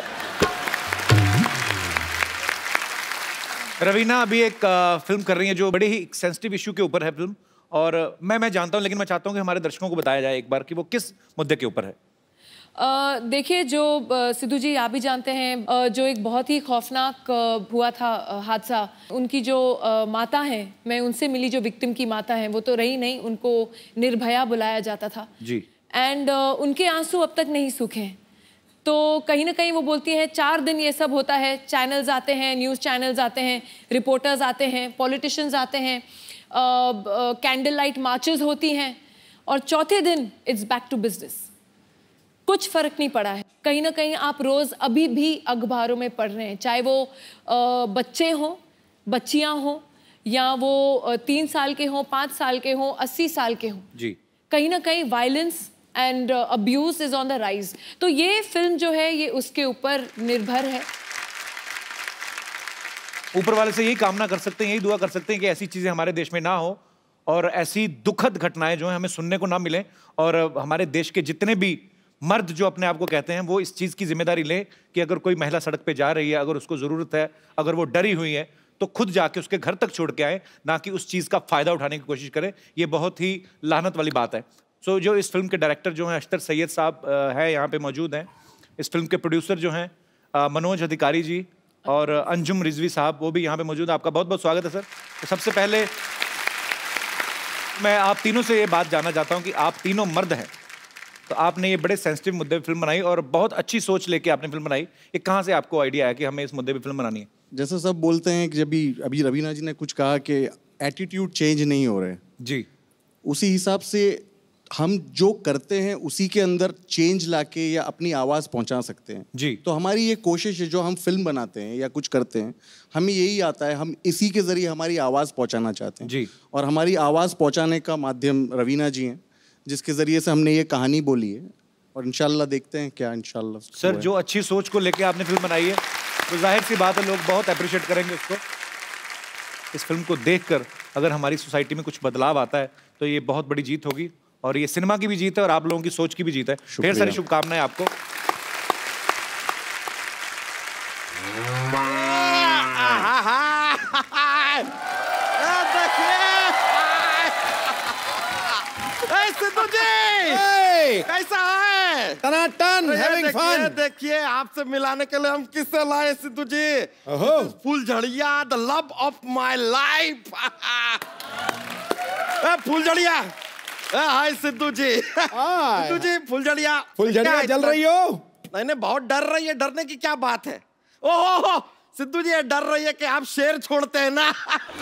रवीना अभी एक आ, फिल्म कर रही है जो बड़े ही सेंसिटिव इश्यू के ऊपर है फिल्म, और मैं मैं जानता हूँ, लेकिन मैं चाहता हूँ कि हमारे दर्शकों को बताया जाए एक बार कि वो किस मुद्दे के ऊपर है। Uh, देखिए, जो uh, सिद्धू जी आप भी जानते हैं, uh, जो एक बहुत ही खौफनाक uh, हुआ था uh, हादसा, उनकी जो uh, माता हैं, मैं उनसे मिली, जो विक्टिम की माता हैं, वो तो रही नहीं, उनको निर्भया बुलाया जाता था जी। एंड uh, उनके आंसू अब तक नहीं सूखे। तो कहीं ना कहीं वो बोलती हैं, चार दिन ये सब होता है, चैनल्स आते हैं, न्यूज़ चैनल्स आते हैं, रिपोर्टर्स आते हैं, पॉलिटिशियंस आते हैं, कैंडल लाइट मार्चेस होती हैं, और चौथे दिन इट्स बैक टू बिजनेस। कुछ फर्क नहीं पड़ा है। कहीं ना कहीं आप रोज अभी भी अखबारों में पढ़ रहे हैं, चाहे वो आ, बच्चे हों, बच्चियां हों, या वो आ, तीन साल के हों, पाँच साल के हों, अस्सी साल के हों जी। कहीं ना कहीं violence and abuse is on the rise. तो ये फिल्म जो है ये उसके ऊपर निर्भर है। ऊपर वाले से यही कामना कर सकते हैं, यही दुआ कर सकते हैं कि ऐसी चीजें हमारे देश में ना हो और ऐसी दुखद घटनाएं जो हैं हमें सुनने को ना मिलें, और हमारे देश के जितने भी मर्द जो अपने आप को कहते हैं वो इस चीज़ की जिम्मेदारी लें कि अगर कोई महिला सड़क पे जा रही है, अगर उसको ज़रूरत है, अगर वो डरी हुई है, तो खुद जाके उसके घर तक छोड़ के आए, ना कि उस चीज़ का फ़ायदा उठाने की कोशिश करें। ये बहुत ही लानत वाली बात है। सो so, जो इस फिल्म के डायरेक्टर जो हैं अख्तर सैयद साहब है, यहाँ पे मौजूद हैं। इस फिल्म के प्रोड्यूसर जो हैं मनोज अधिकारी जी और अंजुम रिजवी साहब, वो भी यहाँ पे मौजूद है। आपका बहुत बहुत स्वागत है सर। तो सबसे पहले मैं आप तीनों से ये बात जानना चाहता हूँ कि आप तीनों मर्द हैं, तो आपने ये बड़े सेंसिटिव मुद्दे पे फिल्म बनाई और बहुत अच्छी सोच लेके आपने फिल्म बनाई। ये कहाँ से आपको आइडिया आया कि हमें इस मुद्दे पे फिल्म बनानी है? जैसे सब बोलते हैं कि जब भी अभी रवीना जी ने कुछ कहा कि एटीट्यूड चेंज नहीं हो रहे जी, उसी हिसाब से हम जो करते हैं उसी के अंदर चेंज लाके या अपनी आवाज़ पहुंचा सकते हैं जी। तो हमारी ये कोशिश है, जो हम फिल्म बनाते हैं या कुछ करते हैं, हमें यही आता है, हम इसी के ज़रिए हमारी आवाज़ पहुंचाना चाहते हैं जी। और हमारी आवाज़ पहुंचाने का माध्यम रवीना जी हैं, जिसके ज़रिए से हमने ये कहानी बोली है, और इंशाल्लाह देखते हैं क्या इंशाल्लाह। सर, जो अच्छी सोच को लेके आपने फिल्म बनाई है, तो जाहिर सी बात है लोग बहुत अप्रिशिएट करेंगे उसको। इस फिल्म को देखकर अगर हमारी सोसाइटी में कुछ बदलाव आता है तो ये बहुत बड़ी जीत होगी, और ये सिनेमा की भी जीत है और आप लोगों की सोच की भी जीत है। ढेर सारी शुभकामनाएं आपको। सिद्धू जी कैसा है? टनाटन, having fun। देखिए, आपसे मिलाने के लिए हम किससे लाए सिद्धू जी? फूलझड़िया, the love of my life. फूलझड़िया, हाय सिद्धू जी। सिद्धू जी, फूलझड़िया फुलझड़िया जल रही हो? नहीं नहीं, बहुत डर रही है। डरने की क्या बात है? ओहो सिद्धू जी, ये डर रही है कि आप शेर छोड़ते हैं ना।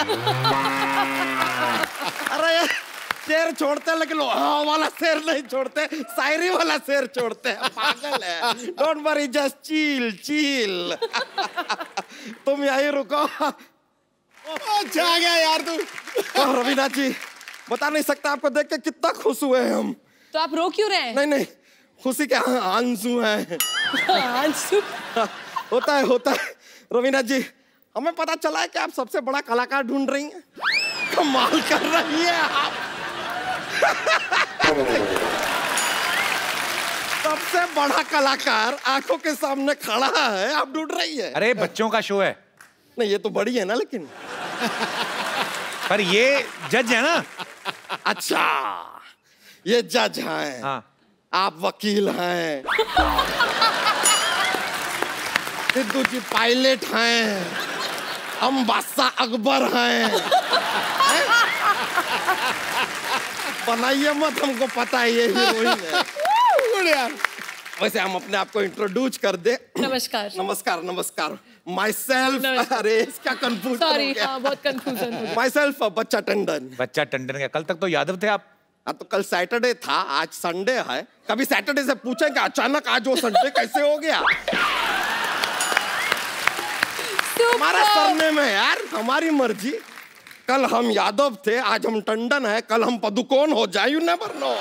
अरे शेर छोड़ते हैं, लेकिन हाँ वाला शेर नहीं छोड़ते, शायरी वाला शेर छोड़ते हैं। पागल है। Don't worry, just chill chill. तुम यहीं रुको। अच्छा आ गया यार तू। ओह रवीना जी, बता नहीं सकता आपको देख के कितना खुश हुए हैं हम। तो आप रो क्यों रहे हैं? नहीं नहीं, खुशी के आंसू हैं। आंसू? होता है होता है। रवीना जी, हमें पता चला है कि आप सबसे बड़ा कलाकार ढूंढ रही हैं। कमाल कर रही है आप। सबसे बड़ा कलाकार आंखों के सामने खड़ा है, आप ढूंढ रही है। अरे बच्चों का शो है। नहीं, ये तो बड़ी है ना, लेकिन पर ये जज है ना। अच्छा, ये जज हैं। हाँ। आप वकील हैं। सिद्धू जी पायलट हैं, हम बादशाह अकबर हैं। बनाइए मत, हमको पता है ये हीरोइन है। वैसे हम अपने आप को इंट्रोड्यूस कर दे। नमस्कार। नमस्कार नमस्कार। माई सेल्फ, अरे इसका कंफ्यूज सॉरी, हाँ बहुत कंफ्यूजन हो गया। माई सेल्फ बच्चा टंडन। बच्चा टंडन क्या? कल तक तो यादव थे आप। हाँ तो कल सैटरडे था, आज संडे है। कभी सैटरडे से पूछे कि अचानक आज वो संडे कैसे हो गया? हमारा सरनेम है यार, हमारी मर्जी। कल हम यादव थे, आज हम टंडन है, कल हम पदुकोण हो जाए, यू नेवर नो।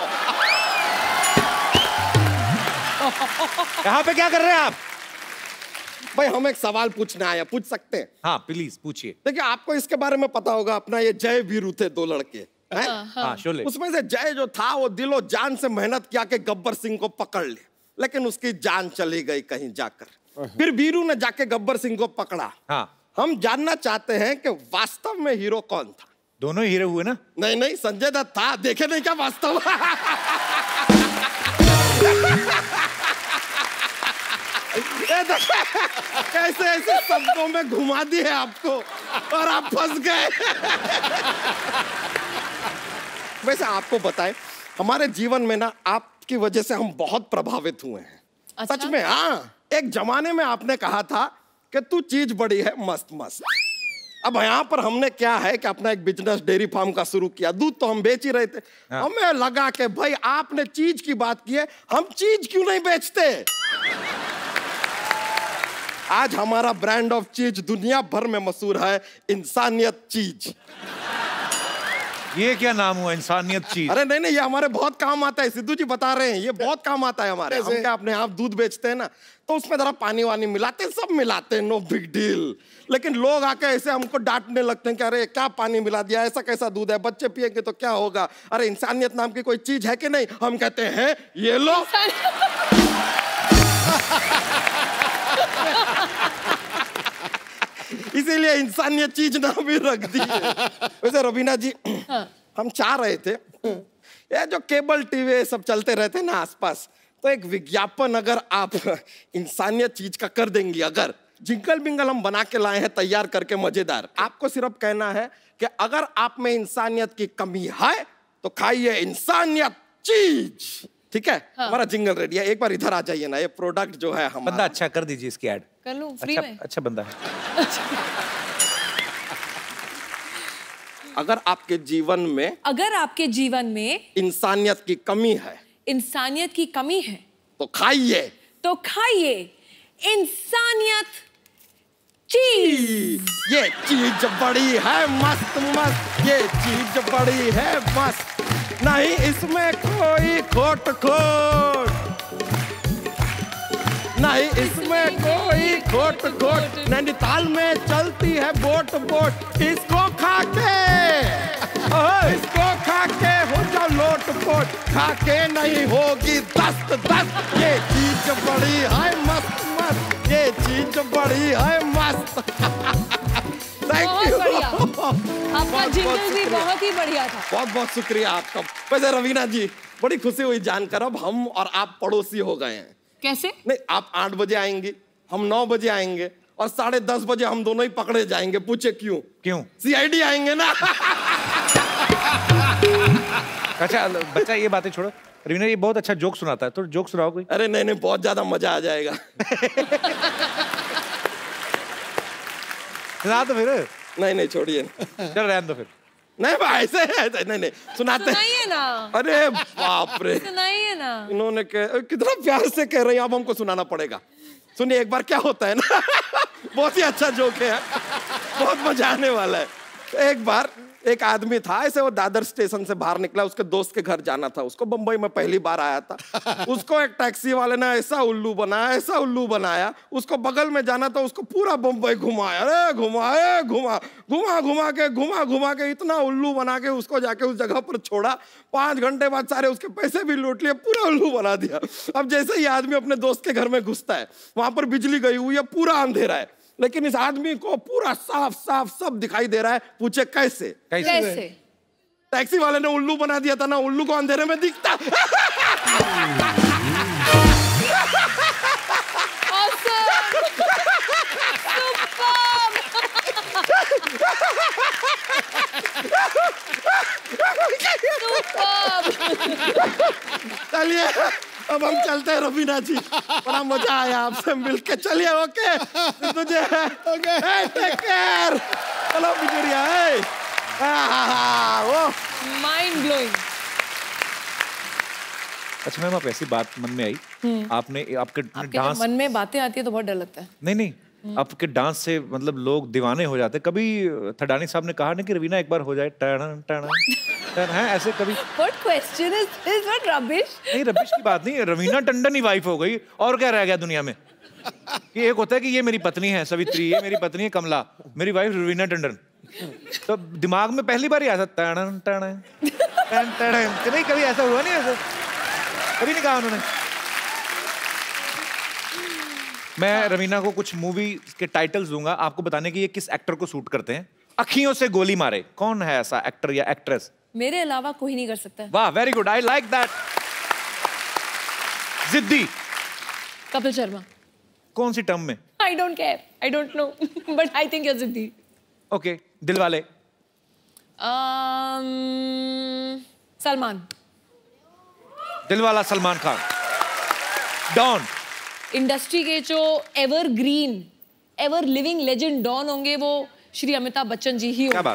यहाँ पे क्या कर रहे हैं आप? भाई हम एक सवाल पूछने आए, पूछ सकते हैं? हाँ प्लीज पूछिए। देखिए आपको इसके बारे में पता होगा, अपना ये जय वीरू थे दो लड़के, हैं? हाँ शोले। उसमें से जय जो था वो दिलो जान से मेहनत किया कि गब्बर सिंह को पकड़ ले, लेकिन उसकी जान चली गई कहीं जाकर। फिर वीरू ने जाके गब्बर सिंह को पकड़ा। हाँ। हम जानना चाहते हैं कि वास्तव में हीरो कौन था? दोनों हीरो हुए ना? नहीं नहीं, संजय दत्त था। देखे नहीं क्या वास्तव? कैसे ऐसे शब्दों में घुमा दिए आपको और आप फंस गए। वैसे आपको बताएं, हमारे जीवन में ना आपकी वजह से हम बहुत प्रभावित हुए हैं। अच्छा? सच में। हाँ, एक जमाने में आपने कहा था कि तू चीज बड़ी है मस्त मस्त। अब यहाँ पर हमने क्या है कि अपना एक बिजनेस डेयरी फार्म का शुरू किया। दूध तो हम बेच ही रहे थे। हाँ। हमें लगा कि भाई आपने चीज की बात की है, हम चीज क्यों नहीं बेचते? आज हमारा ब्रांड ऑफ चीज दुनिया भर में मशहूर है, इंसानियत चीज। ये क्या नाम हुआ, इंसानियत चीज? अरे नहीं नहीं, ये हमारे बहुत काम आता है। सिद्धू जी बता रहे हैं, ये बहुत काम आता है हमारे। हम क्या अपने आप दूध बेचते हैं ना, तो उसमें जरा पानी वानी मिलाते हैं, सब मिलाते हैं, नो बिग डील। लेकिन लोग आके ऐसे हमको डांटने लगते हैं कि अरे क्या पानी मिला दिया, ऐसा कैसा दूध है, बच्चे पिएंगे तो क्या होगा? अरे इंसानियत नाम की कोई चीज है कि नहीं? हम कहते हैं ये लो। इसीलिए इंसानियत चीज नाम भी रख दी है। वैसे रवीना जी, हाँ। हम चाह रहे थे ये जो केबल टीवी सब चलते रहते हैं ना आसपास, तो एक विज्ञापन अगर आप इंसानियत चीज का कर देंगी, अगर जिंगल बिंगल हम बना के लाए हैं तैयार करके मजेदार। आपको सिर्फ कहना है कि अगर आप में इंसानियत की कमी है तो खाइए इंसानियत चीज। ठीक है? हाँ। हमारा जिंगल रेडी है। एक बार इधर आ जाइए ना, ये प्रोडक्ट जो है हमारा। बंदा अच्छा कर दीजिए इसकी ऐड। कर लूं फ्री अच्छा, में? अच्छा बंदा है। अगर आपके जीवन में अगर आपके जीवन में इंसानियत की कमी है इंसानियत की कमी है तो खाइए तो खाइए इंसानियत चीज। ये चीज बड़ी है मस्त मस्त, ये चीज बड़ी है मस्त, नहीं इसमें कोई खोट खोट, नहीं इसमें कोई खोट खोट। नैनीताल में चलती है बोट बोट, इसको खा के इसको खा के हो जाओ लोट पोट, खा के नहीं होगी दस्त दस्त। ये चीज बड़ी है मस्त मस्त, ये चीज बड़ी है मस्त। Thank you. आपका जिंगल भी बहुत ही बढ़िया था। बहुत बहुत शुक्रिया आपका। वैसे रवीना जी, बड़ी खुशी हुई जानकर अब हम और आप पड़ोसी हो गए हैं। कैसे? नहीं, आप आठ बजे आएंगे, हम नौ बजे आएंगे और साढ़े दस बजे हम दोनों ही पकड़े जाएंगे। पूछे क्यों? क्यों? सीआईडी आएंगे ना। अच्छा बच्चा, ये बातें छोड़ो। रवीना ये बहुत अच्छा जोक सुनाता है, तो जोक सुनाओ कोई। अरे नहीं नहीं, बहुत ज्यादा मजा आ जाएगा। सुना तो फिर। नहीं नहीं छोड़िए, चल रहने दो फिर। नहीं भाई ऐसे ऐसे नहीं नहीं सुनाते। सुनाइए ना। अरे बाप रे, सुनाइए ना। इन्होंने कह, कितना प्यार से कह रही हैं, अब हमको सुनाना पड़ेगा। सुनिए एक बार क्या होता है ना। बहुत ही अच्छा जोक है, बहुत मजा आने वाला है। एक बार एक आदमी था, ऐसे वो दादर स्टेशन से बाहर निकला, उसके दोस्त के घर जाना था उसको। बंबई में पहली बार आया था। उसको एक टैक्सी वाले ने ऐसा उल्लू बनाया, ऐसा उल्लू बनाया, उसको बगल में जाना था, उसको पूरा बंबई घुमाया। अरे घुमाए घुमा घुमा घुमा के घुमा घुमा के इतना उल्लू बना के उसको जाके उस जगह पर छोड़ा। पांच घंटे बाद सारे उसके पैसे भी लूट लिए, पूरा उल्लू बना दिया। अब जैसे ही आदमी अपने दोस्त के घर में घुसता है, वहां पर बिजली गई हुई है, पूरा अंधेरा है, लेकिन इस आदमी को पूरा साफ साफ सब दिखाई दे रहा है। पूछे कैसे? कैसे? कैसे? टैक्सी वाले ने उल्लू बना दिया था ना, उल्लू को अंधेरे में दिखता। चलिए अब हम चलते हैं रवीना जी, बड़ा मजा आया आपसे मिलके। चलिए ओके तुझे ओके टेक केयर। चलो बिजुरिया है वो माइंड ब्लोइंग। अच्छा मैम, आप ऐसी बात मन में आई, आपने आपके आपके डांस मन में बातें आती है तो बहुत डर लगता है। नहीं नहीं आपके डांस से मतलब लोग दीवाने हो जाते। कभी थडानी साहब ने कहा ना कि रवीना एक बार हो जाए टण टण टण, है ऐसे कभी? What question is this? What rubbish? नहीं रबिश की बात नहीं, रवीना टंडन ही वाइफ हो गई और क्या रह गया दुनिया में? कि एक होता है कि ये मेरी पत्नी है सवित्री, ये मेरी पत्नी है कमला, मेरी वाइफ रवीना टंडन। तो दिमाग में पहली बार ही आया टण टण टण टण। नहीं कभी ऐसा हुआ नहीं, ऐसा कभी नहीं कहा उन्होंने। मैं रवीना को कुछ मूवी के टाइटल्स दूंगा, आपको बताने की ये किस एक्टर को सूट करते हैं। अखियों से गोली मारे, कौन है ऐसा एक्टर या एक्ट्रेस? मेरे अलावा कोई नहीं कर सकता। वाह, very good, I like that. जिद्दी, कपिल शर्मा। कौन सी टर्म में? I don't care, I don't know, but I think you're जिद्दी। ओके, दिलवाले। um, सलमान। दिलवाला सलमान खान। डॉन। इंडस्ट्री के जो ever green ever living legend don होंगे वो श्री अमिताभ बच्चन जी ही होंगे। क्या बात।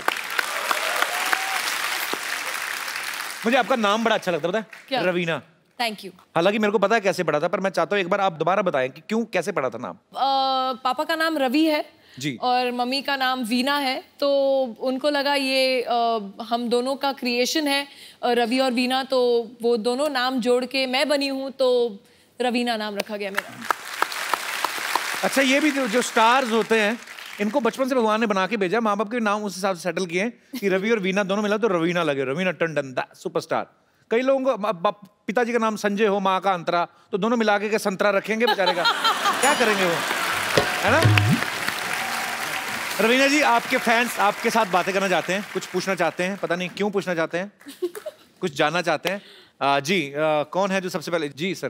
मुझे आपका नाम बड़ा अच्छा लगता है, पता है? क्या? रवीना। Thank you. हालांकि मेरे को पता है कैसे पढ़ा था, पर मैं चाहता हूँ एक बार आप दोबारा बताएं कि क्यों कैसे पढ़ा था नाम। uh, पापा का नाम रवि है जी, और मम्मी का नाम वीना है, तो उनको लगा ये uh, हम दोनों का क्रिएशन है uh, रवि और वीना, तो वो दोनों नाम जोड़ के मैं बनी हूँ, तो रवीना नाम रखा गया मेरा। अच्छा ये भी जो, जो स्टार्स होते हैं इनको बचपन से भगवान ने बना के भेजा, माँ बाप के नाम उस हिसाब से सेटल किए हैं कि रवि और वीना दोनों मिला तो रवीना लगे, रवीना टंडन द सुपरस्टार। कई लोगों को पिताजी का नाम संजय हो, माँ का अंतरा, तो दोनों मिला के संतरा रखेंगे बेचारे का, क्या करेंगे वो, है ना? रवीना जी, आपके फैंस आपके साथ बातें करना चाहते हैं, कुछ पूछना चाहते हैं, पता नहीं क्यों पूछना चाहते हैं, कुछ जानना चाहते हैं। आ, जी आ, कौन है जो सबसे पहले? जी सर।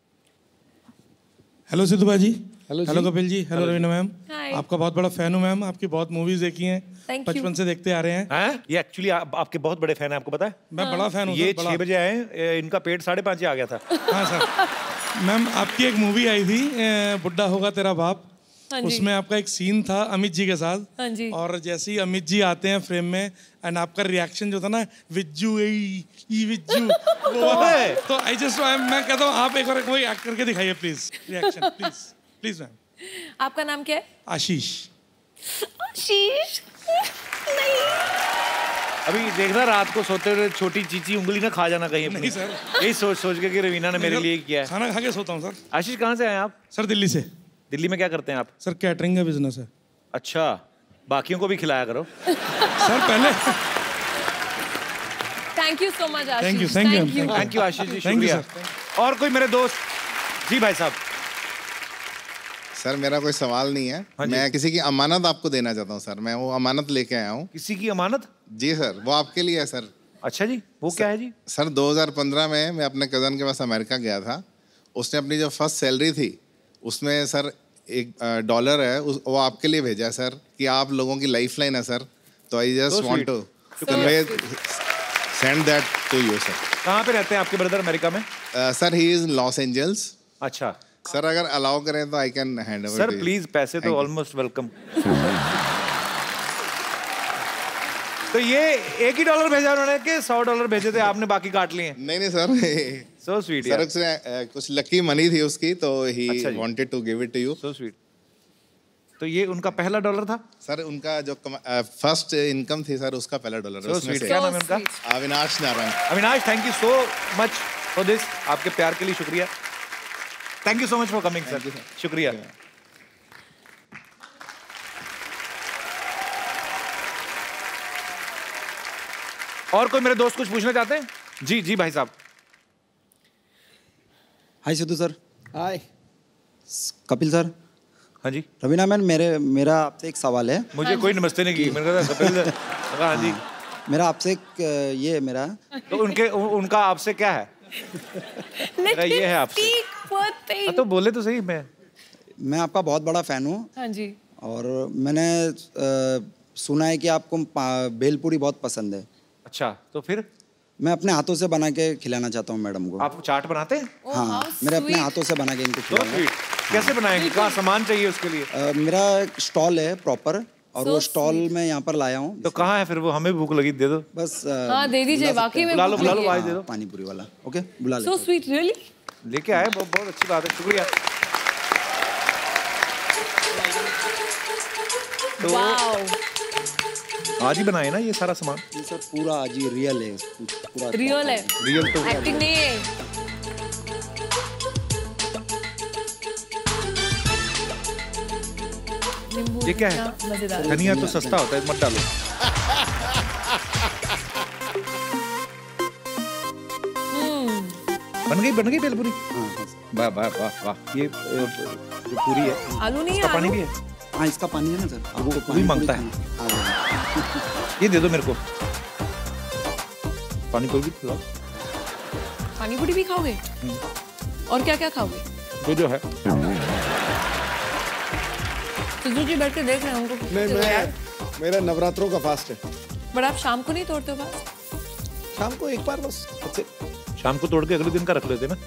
हेलो सिद्धू भाई। Hello hello Kapil ji. Hello Raveena ma'am. Hi. आपका बहुत बड़ा फैन हूँ मैम, आपकी बहुत मूवीज देखी हैं, Thank you. बचपन से देखते आ रहे हैं। हैं? ये एक्चुअली आप, आपके बहुत बड़े फैन हैं, आपको पता है? मैं बड़ा फैन हूँ। ये बड़ा। छह बजे आए, इनका पेट साढ़े पाँच ही आ गया था। हाँ सर। मैम आपकी एक मूवी आई थी बुड्ढा होगा तेरा बाप, हाँ जी। उसमें आपका एक सीन था अमित जी के साथ, हाँ जी। और जैसे ही अमित जी आते हैं फ्रेम में एंड आपका रिएक्शन जो था ना, विज्जू ए ई विज्जू, वो वाला, तो आई जस्ट मैं कहता हूँ आप एक बार कोई एक्ट करके दिखाइए please, reaction please please ma'am. आपका नाम क्या है? आशीष। आशीष नहीं। अभी देखना रात को सोते हुए छोटी चीची उंगली ना खा जाना कहीं अपनी। नहीं सर। यही सोच सोच के कि रवीना ने मेरे लिए किया है। खाना खा के सोता हूँ सर। आशीष कहाँ से आए आप? सर दिल्ली से। दिल्ली में क्या करते हैं आप? सर कैटरिंग का बिजनेस है। अच्छा, बाकियों को भी खिलाया करो। सर पहले thank you so much Ashish. Thank you thank you thank you Ashish ji, Thank you, शुक्रिया। और कोई मेरे दोस्त? जी भाई साहब। सर मेरा कोई सवाल नहीं है, हाँ जी। मैं किसी की अमानत आपको देना चाहता हूँ सर, मैं वो अमानत लेके आया हूँ। किसी की अमानत? जी सर, वो आपके लिए है सर। अच्छा जी, वो क्या है जी? सर दो हज़ार पंद्रह में मैं अपने कज़न के पास अमेरिका गया था, उसने अपनी जो फर्स्ट सैलरी थी उसमें सर एक डॉलर है, उस वो आपके लिए भेजा है सर, कि आप लोगों की लाइफ लाइन है सर, तो I just want to convey send that to you sir. कहाँ पे रहते हैं आपके ब्रदर अमेरिका में? Sir he is Los Angeles. अच्छा सर, अगर अलाउ करें तो I can hand over. Sir please, पैसे तो ऑलमोस्ट वेलकम। तो ये एक ही डॉलर भेजा उन्होंने कि सौ डॉलर भेजे थे आपने बाकी काट लिए? नहीं नहीं सर, सो स्वीट सर उसने uh, कुछ लकी मनी थी उसकी, तो ही अच्छा wanted to give it to you. So sweet. तो ये उनका पहला डॉलर था? सर उनका जो फर्स्ट इनकम थी सर, उसका पहला डॉलर है सो उसमें स्वीट। से। क्या नाम है उनका? Avinash Narayan. Avinash, thank you so much for this, आपके प्यार के लिए शुक्रिया। Thank you so much for coming sir, शुक्रिया। और कोई मेरे दोस्त कुछ पूछना चाहते हैं? जी जी भाई साहब। Hi Sidhu sir. Hi Kapil sir. हाँ जी। रवीना मैम, मेरे मेरा आपसे एक सवाल है। मुझे कोई नमस्ते नहीं की, मेरे को कपिल सर। हाँ जी। मेरा आपसे एक ये मेरा तो उनके उ, उनका आपसे क्या है? मेरा ये है आपसे। हाँ, तो बोले तो सही। मैं मैं आपका बहुत बड़ा फैन हूँ। हाँ जी। और मैंने आ, सुना है कि आपको भेलपूरी बहुत पसंद है। अच्छा, तो फिर? मैं अपने हाथों से बना के खिलाना चाहता हूँ मैडम को। आप चाट बनाते हैं? हाँ, मेरे अपने हाथों से बना के इनको खिलाऊंगा। कैसे बनाएंगे? कहाँ सामान चाहिए उसके लिए? अ, मेरा स्टॉल है प्रॉपर और वो स्टॉल मैं यहाँ पर लाया हूँ। तो कहाँ है फिर वो? हमें भूख लगी, दे दो बस। हाँ दे दीजिए, वाकई में बुला लो बुला लो भाई, दे दो पानी पूरी वाला। ओके बुला सो स्वीट, रियली लेके आए, बहुत बहुत अच्छी बात है, शुक्रिया। तो आज ही बनाए ना ये सारा सामान? ये सब पूरा आज ही रियल है, पूरा रियल है, रियल तो एक्टिंग नहीं है। ये क्या है? धनिया तो सस्ता होता है, मत डालो। बन गई बन गई भेलपुरी? वाह वाह वाह वाह। ये जो पूरी है, आलू नहीं है? इसका पानी भी है? हाँ इसका पानी है ना सर, वो वो भी मांगता है। ये दे दो मेरे को, पानी पूरी भी खिलाओ। पानी पूरी भी खाओगे? और क्या क्या खाओगे? जो जो है। सिद्धू जी बैठ के देख रहे हैं उनको। मैं मैं मेरा नवरात्रों का फास्ट है। बट आप शाम को नहीं तोड़ते हो फास्ट? शाम को एक बार बस। अच्छे शाम को तोड़ के अगले दिन का रख लेते ना।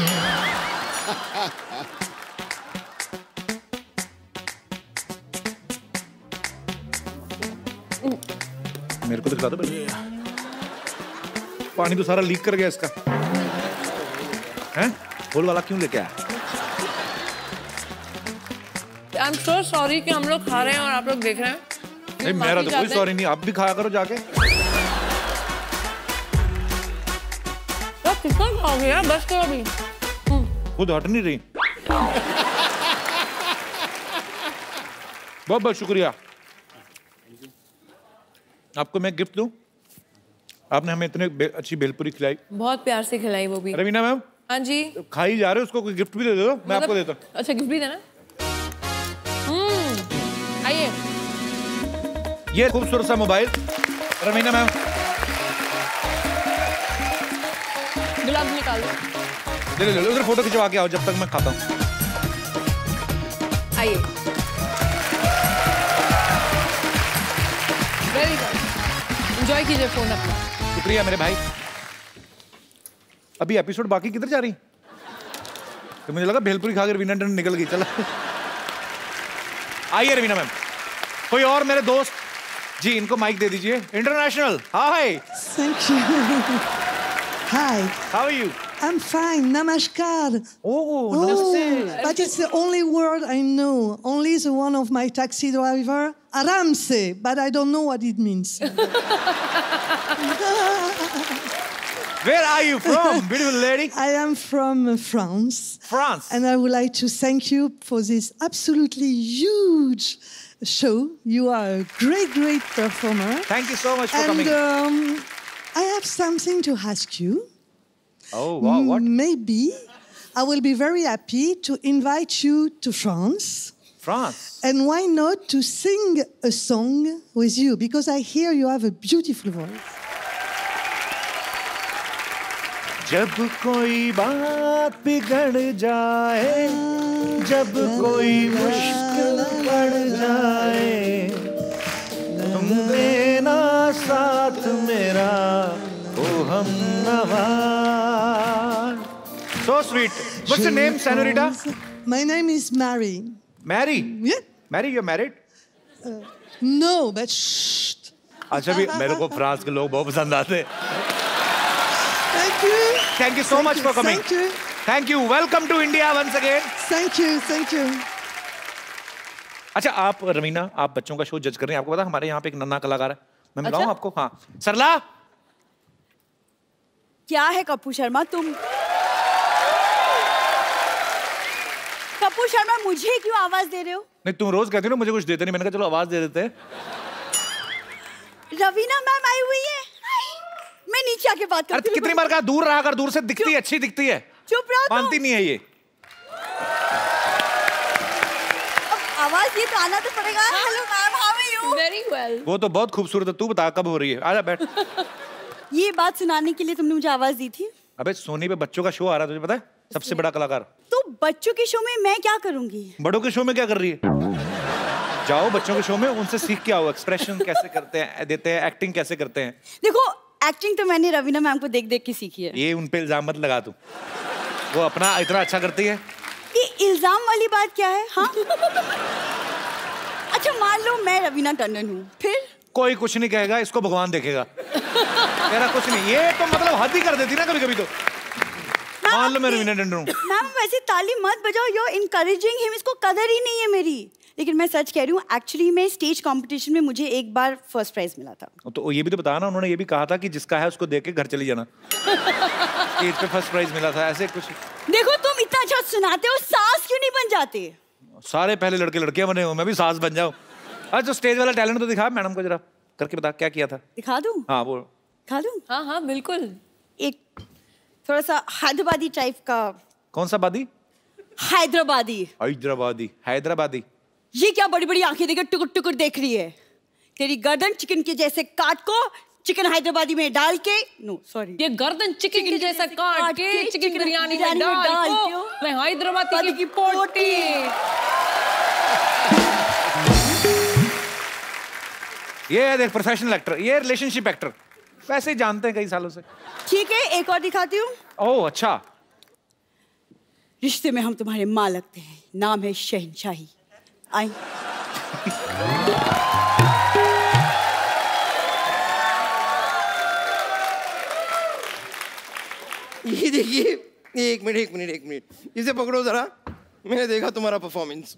मेरे को दिखला दो। पानी तो सारा लीक कर गया इसका। हैं? होल वाला क्यों लेके आया? आई एम सो सॉरी कि हम लोग खा रहे हैं और आप लोग देख रहे हैं। नहीं मेरा तो कोई सॉरी नहीं, आप भी खाया करो जाके। कितना खाओगे यार, बस करो अभी। खुद हट नहीं रही। बहुत बहुत शुक्रिया। आपको मैं गिफ्ट दूं? आपने हमें इतने बे, अच्छी भेलपुरी खिलाई, बहुत प्यार से खिलाई वो भी। रवीना मैम। हाँ जी। खा ही जा रहे हो, उसको कोई गिफ्ट भी दे दो। मैं मतलब, आपको देता हूँ। अच्छा गिफ्ट भी देना। आइए। ये खूबसूरत सा मोबाइल रवीना मैम। गुलाब निकाल लो। ले ले लो, उधर फोटो खिंचवा के आओ जब तक मैं खाता हूँ। आइए। वेरी गुड, एंजॉय कीजिए फोन अपना। शुक्रिया मेरे भाई। अभी एपिसोड बाकी किधर जा रही? तो मुझे लगा भेलपुरी खा के रवीना टन निकल गई। चला आइए रवीना मैम। कोई और मेरे दोस्त जी, इनको माइक दे दीजिए। International hi. Thank you. Hi. How are you? I'm fine. Namaskar. Oh, namaste. But it's the only word I know. Only the one of my taxi driver, Aramse, but I don't know what it means. Where are you from, beautiful lady? I am from France. France. And I would like to thank you for this absolutely huge show. You are a great, great performer. Thank you so much for and, coming. Um, I have something to ask you. Oh, wow, what? Maybe I will be very happy to invite you to France. France? And why not to sing a song with you? Because I hear you have a beautiful voice. जब कोई बात बिगड़ जाए, जब कोई मुश्किल पड़ जाए, तुम देना साथ मेरा ओ हमनवा। So sweet. What's your name, Senorita? My name is Mary. Mary? Yeah. Mary, you're married? Uh, no, but shh. अच्छा भी मेरे को फ्रांस के लोग बहुत पसंद आते हैं। Thank you. Thank you so Thank much you. for coming. Thank you. Thank you. Welcome to India once again. Thank you. Thank you. अच्छा आप रवीना, आप बच्चों का शो जज कर रहे हैं। आपको पता हमारे यहाँ पे एक नन्हा कलाकार है, मैं मिलाऊं अच्छा? आपको? हाँ सरला। क्या है कप्पू शर्मा तुम? कप्पू शर्मा मुझे क्यों आवाज दे रहे हो? नहीं तुम रोज कहती हो ना मुझे कुछ देते नहीं, मैंने कहा चलो आवाज दे देते हैं। रवीना मैम आई हुई है, मैं नीचे आके बात करती हूँ। कितनी बार कहा दूर रहा कर, दूर से दिखती है, अच्छी दिखती है। चुप रहो तुम। मानती नहीं है ये। आवाज ये तो आना तो पड़ेगा। Hello ma'am, how are you? Very well. वो तो बहुत खूबसूरत है, तू बता कब हो रही है? आजा बैठ। ये बात सुनाने के लिए तुमने मुझे आवाज दी थी? अबे सोनी पे बच्चों का शो आ रहा है, तुझे पता है? सबसे बड़ा कलाकार। तो बच्चों के शो में मैं क्या करूंगी? बड़ों के शो में क्या कर रही है? जाओ बच्चों के शो में, उनसे सीख के आओ, एक्सप्रेशन कैसे करते हैं, देते हैं, एक्टिंग कैसे करते हैं। देखो एक्टिंग तो मैंने रवीना मैम को देख देख के सीखी है। ये उन पे इल्जाम मत लगा तू, वो अपना इतना अच्छा करती है। ये इल्जाम वाली बात क्या है? हाँ अच्छा मान लो मैं रवीना टंडन हूँ, फिर कोई कुछ नहीं कहेगा, इसको भगवान देखेगा। तेरा कुछ नहीं, ये तो मतलब हद ही कर देती ना कभी कभी तो। मान लो मैं रवीना टंडन हूँ। मैम वैसे ताली मत बजाओ, यू आर इनकरेजिंग हिम, इसको कदर ही नहीं है मेरी। लेकिन मैं सच कह रही हूँ, एक्चुअली में स्टेज कंपटीशन में मुझे एक बार फर्स्ट प्राइज मिला था। तो ये भी तो बताया ना, उन्होंने ये भी कहा था कि जिसका है उसको देख के घर चली जाना। स्टेज पे फर्स्ट प्राइज मिला था, ऐसे कुछ। देखो तुम इतना अच्छा सुनाते हो, सास क्यों नहीं बन जाते? सारे पहले लड़के लड़कियां बने हो, मैं भी सास बन जाऊं। अच्छा तो स्टेज वाला टैलेंट तो दिखा मैडम को, जरा करके बता क्या किया था। दिखा दूं? हाँ वो दिखा दूं? हाँ हाँ बिल्कुल। एक थोड़ा सा हैदराबादी टाइप का। कौन सा बादी? हैदराबादी। हैदराबादी हैदराबादी। ये क्या बड़ी बड़ी आंखें देकर टुकुर टुकुर देख रही है? तेरी गर्दन चिकन के जैसे काट को चिकन हैदराबादी में डाल के, नो सॉरी, ये गर्दन चिकन के जैसा काट के चिकन बिरयानी में डाल को मैं हैदराबादी की पोटी। ये है देख प्रोफेशनल एक्टर, ये रिलेशनशिप एक्टर, वैसे ही जानते हैं कई सालों से। ठीक है एक और दिखाती हूँ। ओह अच्छा। रिश्ते में हम तुम्हारे माँ लगते हैं, नाम है शहनशाही। आई ये देखिए, एक मिनट एक मिनट एक मिनट इसे पकड़ो जरा। मैंने देखा तुम्हारा परफॉर्मेंस,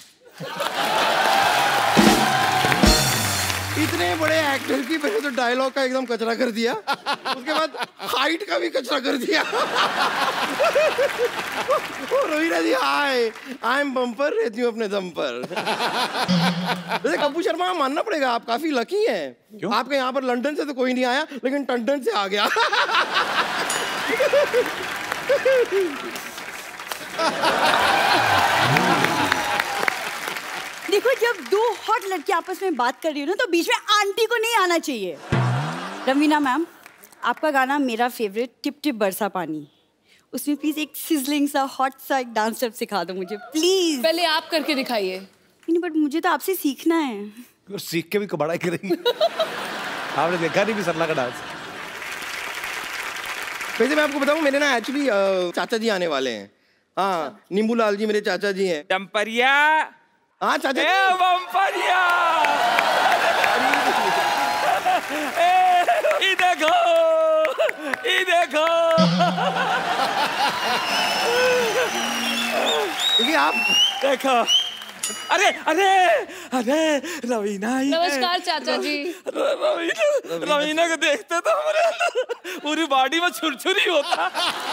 इतने बड़े एक्टर की पहले तो डायलॉग का एकदम कचरा कर दिया, उसके बाद हाइट का भी कचरा कर दिया। Raveena ji hi, I am bumper, रहती हूँ अपने दम पर। वैसे कपूर शर्मा मानना पड़ेगा, आप काफी लकी हैं। आपके यहाँ पर लंदन से तो कोई नहीं आया, लेकिन टंडन से आ गया। देखो जब दो हॉट लड़की आपस में बात कर रही हो ना, तो बीच में आंटी को नहीं आना चाहिए। रवीना मैम, आपका गाना मेरा फेवरेट टिप टिप बरसा पानी, उसमें प्लीज एक सिजलिंग सा हॉट सा एक डांस स्टेप सिखा दो मुझे प्लीज। पहले आप करके दिखाइए। नहीं बट मुझे तो आपसे सीखना है। सीख के भी कबाड़ा करेंगे। आपने देखा नहीं भी सरला का डांस। वैसे मैं आपको बताऊं, मेरे ना एक्चुअली चाचा जी आने वाले हैं। हाँ नींबू लाल जी मेरे चाचा जी हैं। चंपरिया। हाँ चाचा जी। ए बम्परिया। ये देखो, ये देखो। देखिए आप देखो। अरे अरे अरे रवीना ही नमस्कार चाचा जी। रवीना रवीना को देखते तो हमारे अंदर पूरी बॉडी में छुरछुरी होता।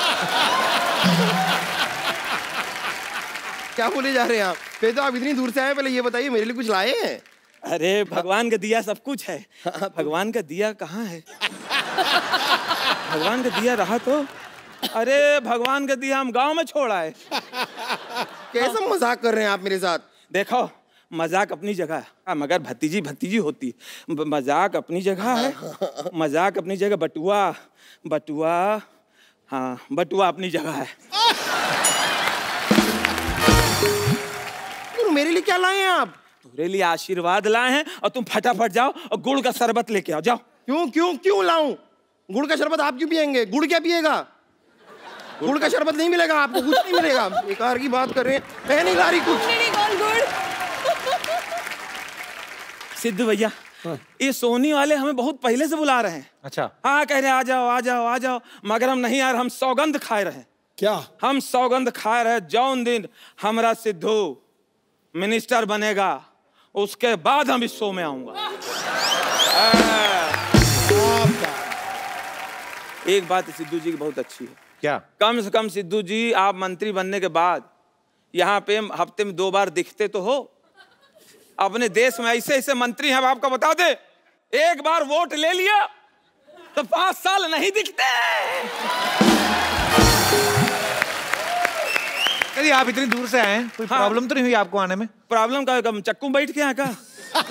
क्या बोले जा रहे हैं आप? पहले तो आप इतनी दूर से आए, पहले ये बताइए मेरे लिए कुछ लाए हैं? अरे भगवान का दिया सब कुछ है। भगवान का दिया कहाँ है? भगवान का दिया रहा तो। अरे भगवान का दिया हम गांव में छोड़ा है। कैसा मजाक कर रहे हैं आप मेरे साथ? देखो मजाक अपनी जगह है, मगर भतीजी भतीजी होती। मजाक अपनी जगह है, मजाक अपनी जगह। बटुआ बटुआ, हाँ बटुआ अपनी जगह है। मेरे लिए क्या लाए हैं आप? तुम्हारे लिए आशीर्वाद लाए हैं, और तुम फटाफट जाओ और गुड़ का शरबत लेके आओ। जाओ। क्यों क्यों क्यों लाऊं? गुड़ का शरबत आप क्यों पिएंगे? गुड़ क्या पिएगा? गुड़ का शरबत नहीं मिलेगा आपको, कुछ नहीं मिलेगा। बेकार की बात कर रहे हैं, है नहीं ला रही कुछ। सिद्धू भैया, ये सोनी वाले हमें बहुत पहले से बुला रहे हैं। अच्छा। हाँ कह रहे हैं आ जाओ आ जाओ आ जाओ, मगर हम नहीं आ रहे। हम सौगंध खाए रहे। क्या? हम सौगंध खाए रहे, जौन दिन हमारा सिद्धू मिनिस्टर बनेगा उसके बाद हम इस शो में आऊंगा। एक बात सिद्धू जी की बहुत अच्छी है। क्या? कम से कम सिद्धू जी आप मंत्री बनने के बाद यहाँ पे हफ्ते में दो बार दिखते तो हो। अपने देश में ऐसे ऐसे मंत्री हैं, आपको बता दे, एक बार वोट ले लिया तो पांच साल नहीं दिखते। अरे आप इतनी दूर से आए हैं, कोई हाँ। प्रॉब्लम तो नहीं हुई आपको आने में? प्रॉब्लम का कम चक्कू बैठ के आए का?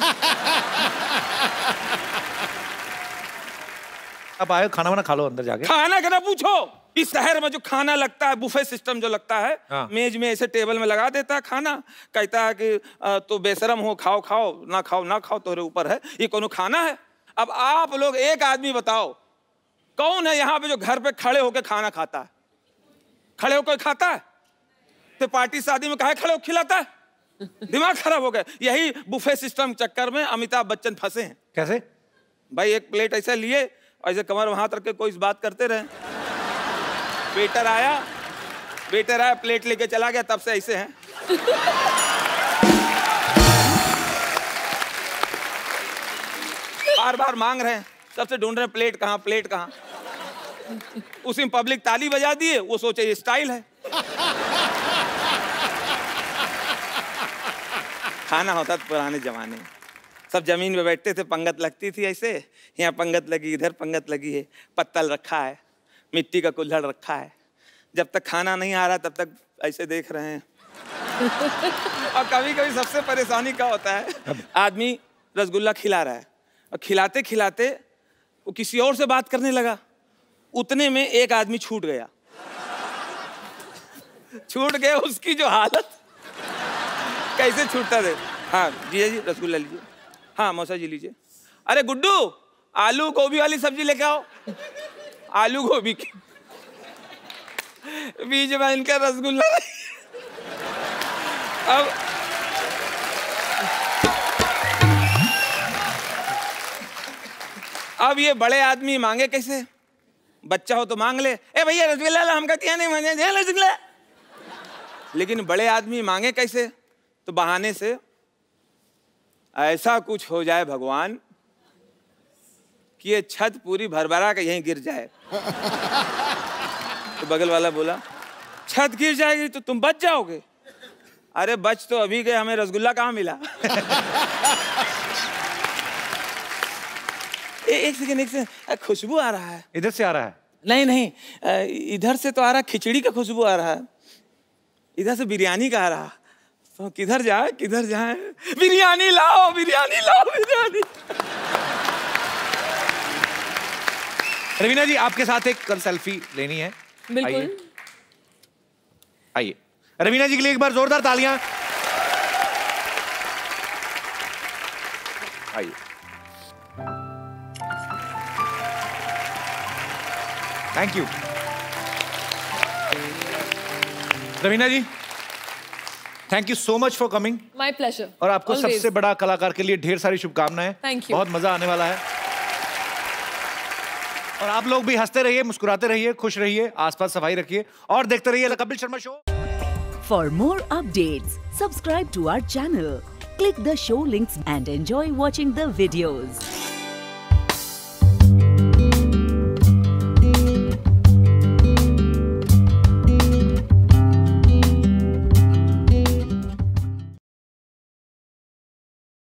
अब आए खाना वाना खा लो अंदर जाके। खाना का ना पूछो। इस शहर में जो खाना लगता है, बुफे सिस्टम जो लगता है, हाँ। मेज में ऐसे टेबल में लगा देता है खाना, कहता है कि तो बेशरम हो, खाओ खाओ, ना खाओ ना खाओ, तोरे ऊपर है, ये कोनो खाना है? अब आप लोग एक आदमी बताओ कौन है यहाँ पे जो घर पे खड़े होकर खाना खाता है? खड़े होकर खाता है? तो पार्टी शादी में काहे खड़े होकर खिलाता है? दिमाग खराब हो गया। यही बुफे सिस्टम चक्कर में अमिताभ बच्चन फंसे हैं। कैसे भाई? एक प्लेट ऐसा लिए, ऐसे कमर वहां तक के कोई इस बात करते रहे। वेटर आया, वेटर आया प्लेट लेके चला गया, तब से ऐसे हैं। बार बार मांग रहे हैं, सबसे ढूंढ रहे हैं प्लेट कहाँ, प्लेट कहाँ। उसी में पब्लिक ताली बजा दिए, वो सोचे ये स्टाइल है। खाना होता था पुराने जमाने में, सब जमीन पे बैठते थे, पंगत लगती थी ऐसे, यहाँ पंगत लगी, इधर पंगत लगी है, पत्तल रखा है, मिट्टी का कुल्हड़ रखा है। जब तक खाना नहीं आ रहा तब तक ऐसे देख रहे हैं। और कभी कभी सबसे परेशानी क्या होता है, आदमी रसगुल्ला खिला रहा है और खिलाते खिलाते वो किसी और से बात करने लगा, उतने में एक आदमी छूट गया। छूट गया, उसकी जो हालत कैसे छूटता थे। हाँ जी जी रसगुल्ला लीजिए, हाँ मौसा जी लीजिए। अरे गुड्डू आलू गोभी वाली सब्जी लेके आओ। आलू गोभी की बीच में इनका रसगुल्ला। अब अब ये बड़े आदमी मांगे कैसे? बच्चा हो तो मांग ले, ए भैया रसगुल्ला ला, हम कहते हैं नहीं मांगे दे रसगुल्ला। लेकिन बड़े आदमी मांगे कैसे? तो बहाने से ऐसा कुछ हो जाए भगवान कि ये छत पूरी भरभरा के यहीं गिर जाए। तो बगल वाला बोला छत गिर जाएगी तो तुम बच जाओगे। अरे बच तो अभी गए, हमें रसगुल्ला कहाँ मिला। ए, एक सेकंड एक सेकंड, खुशबू आ रहा है। इधर से आ रहा है? नहीं नहीं, इधर से तो आ रहा, खिचड़ी का खुशबू आ रहा है। इधर से बिरयानी का आ रहा। तो किधर जाए किधर जाए? बिरयानी लाओ, बिरयानी लाओ, बिरयानी। रवीना जी आपके साथ एक कल सेल्फी लेनी है। बिल्कुल आइए। रवीना जी के लिए एक बार जोरदार तालियां। आइए। Thank you Raveena ji, thank you so much for coming. My pleasure. और आपको Always. सबसे बड़ा कलाकार के लिए ढेर सारी शुभकामनाएं। Thank you. बहुत मजा आने वाला है। और आप लोग भी हंसते रहिए, मुस्कुराते रहिए, खुश रहिए, आसपास सफाई रखिए और देखते रहिए the Kapil Sharma show. For more updates, subscribe to our channel, click the show links and enjoy watching the videos.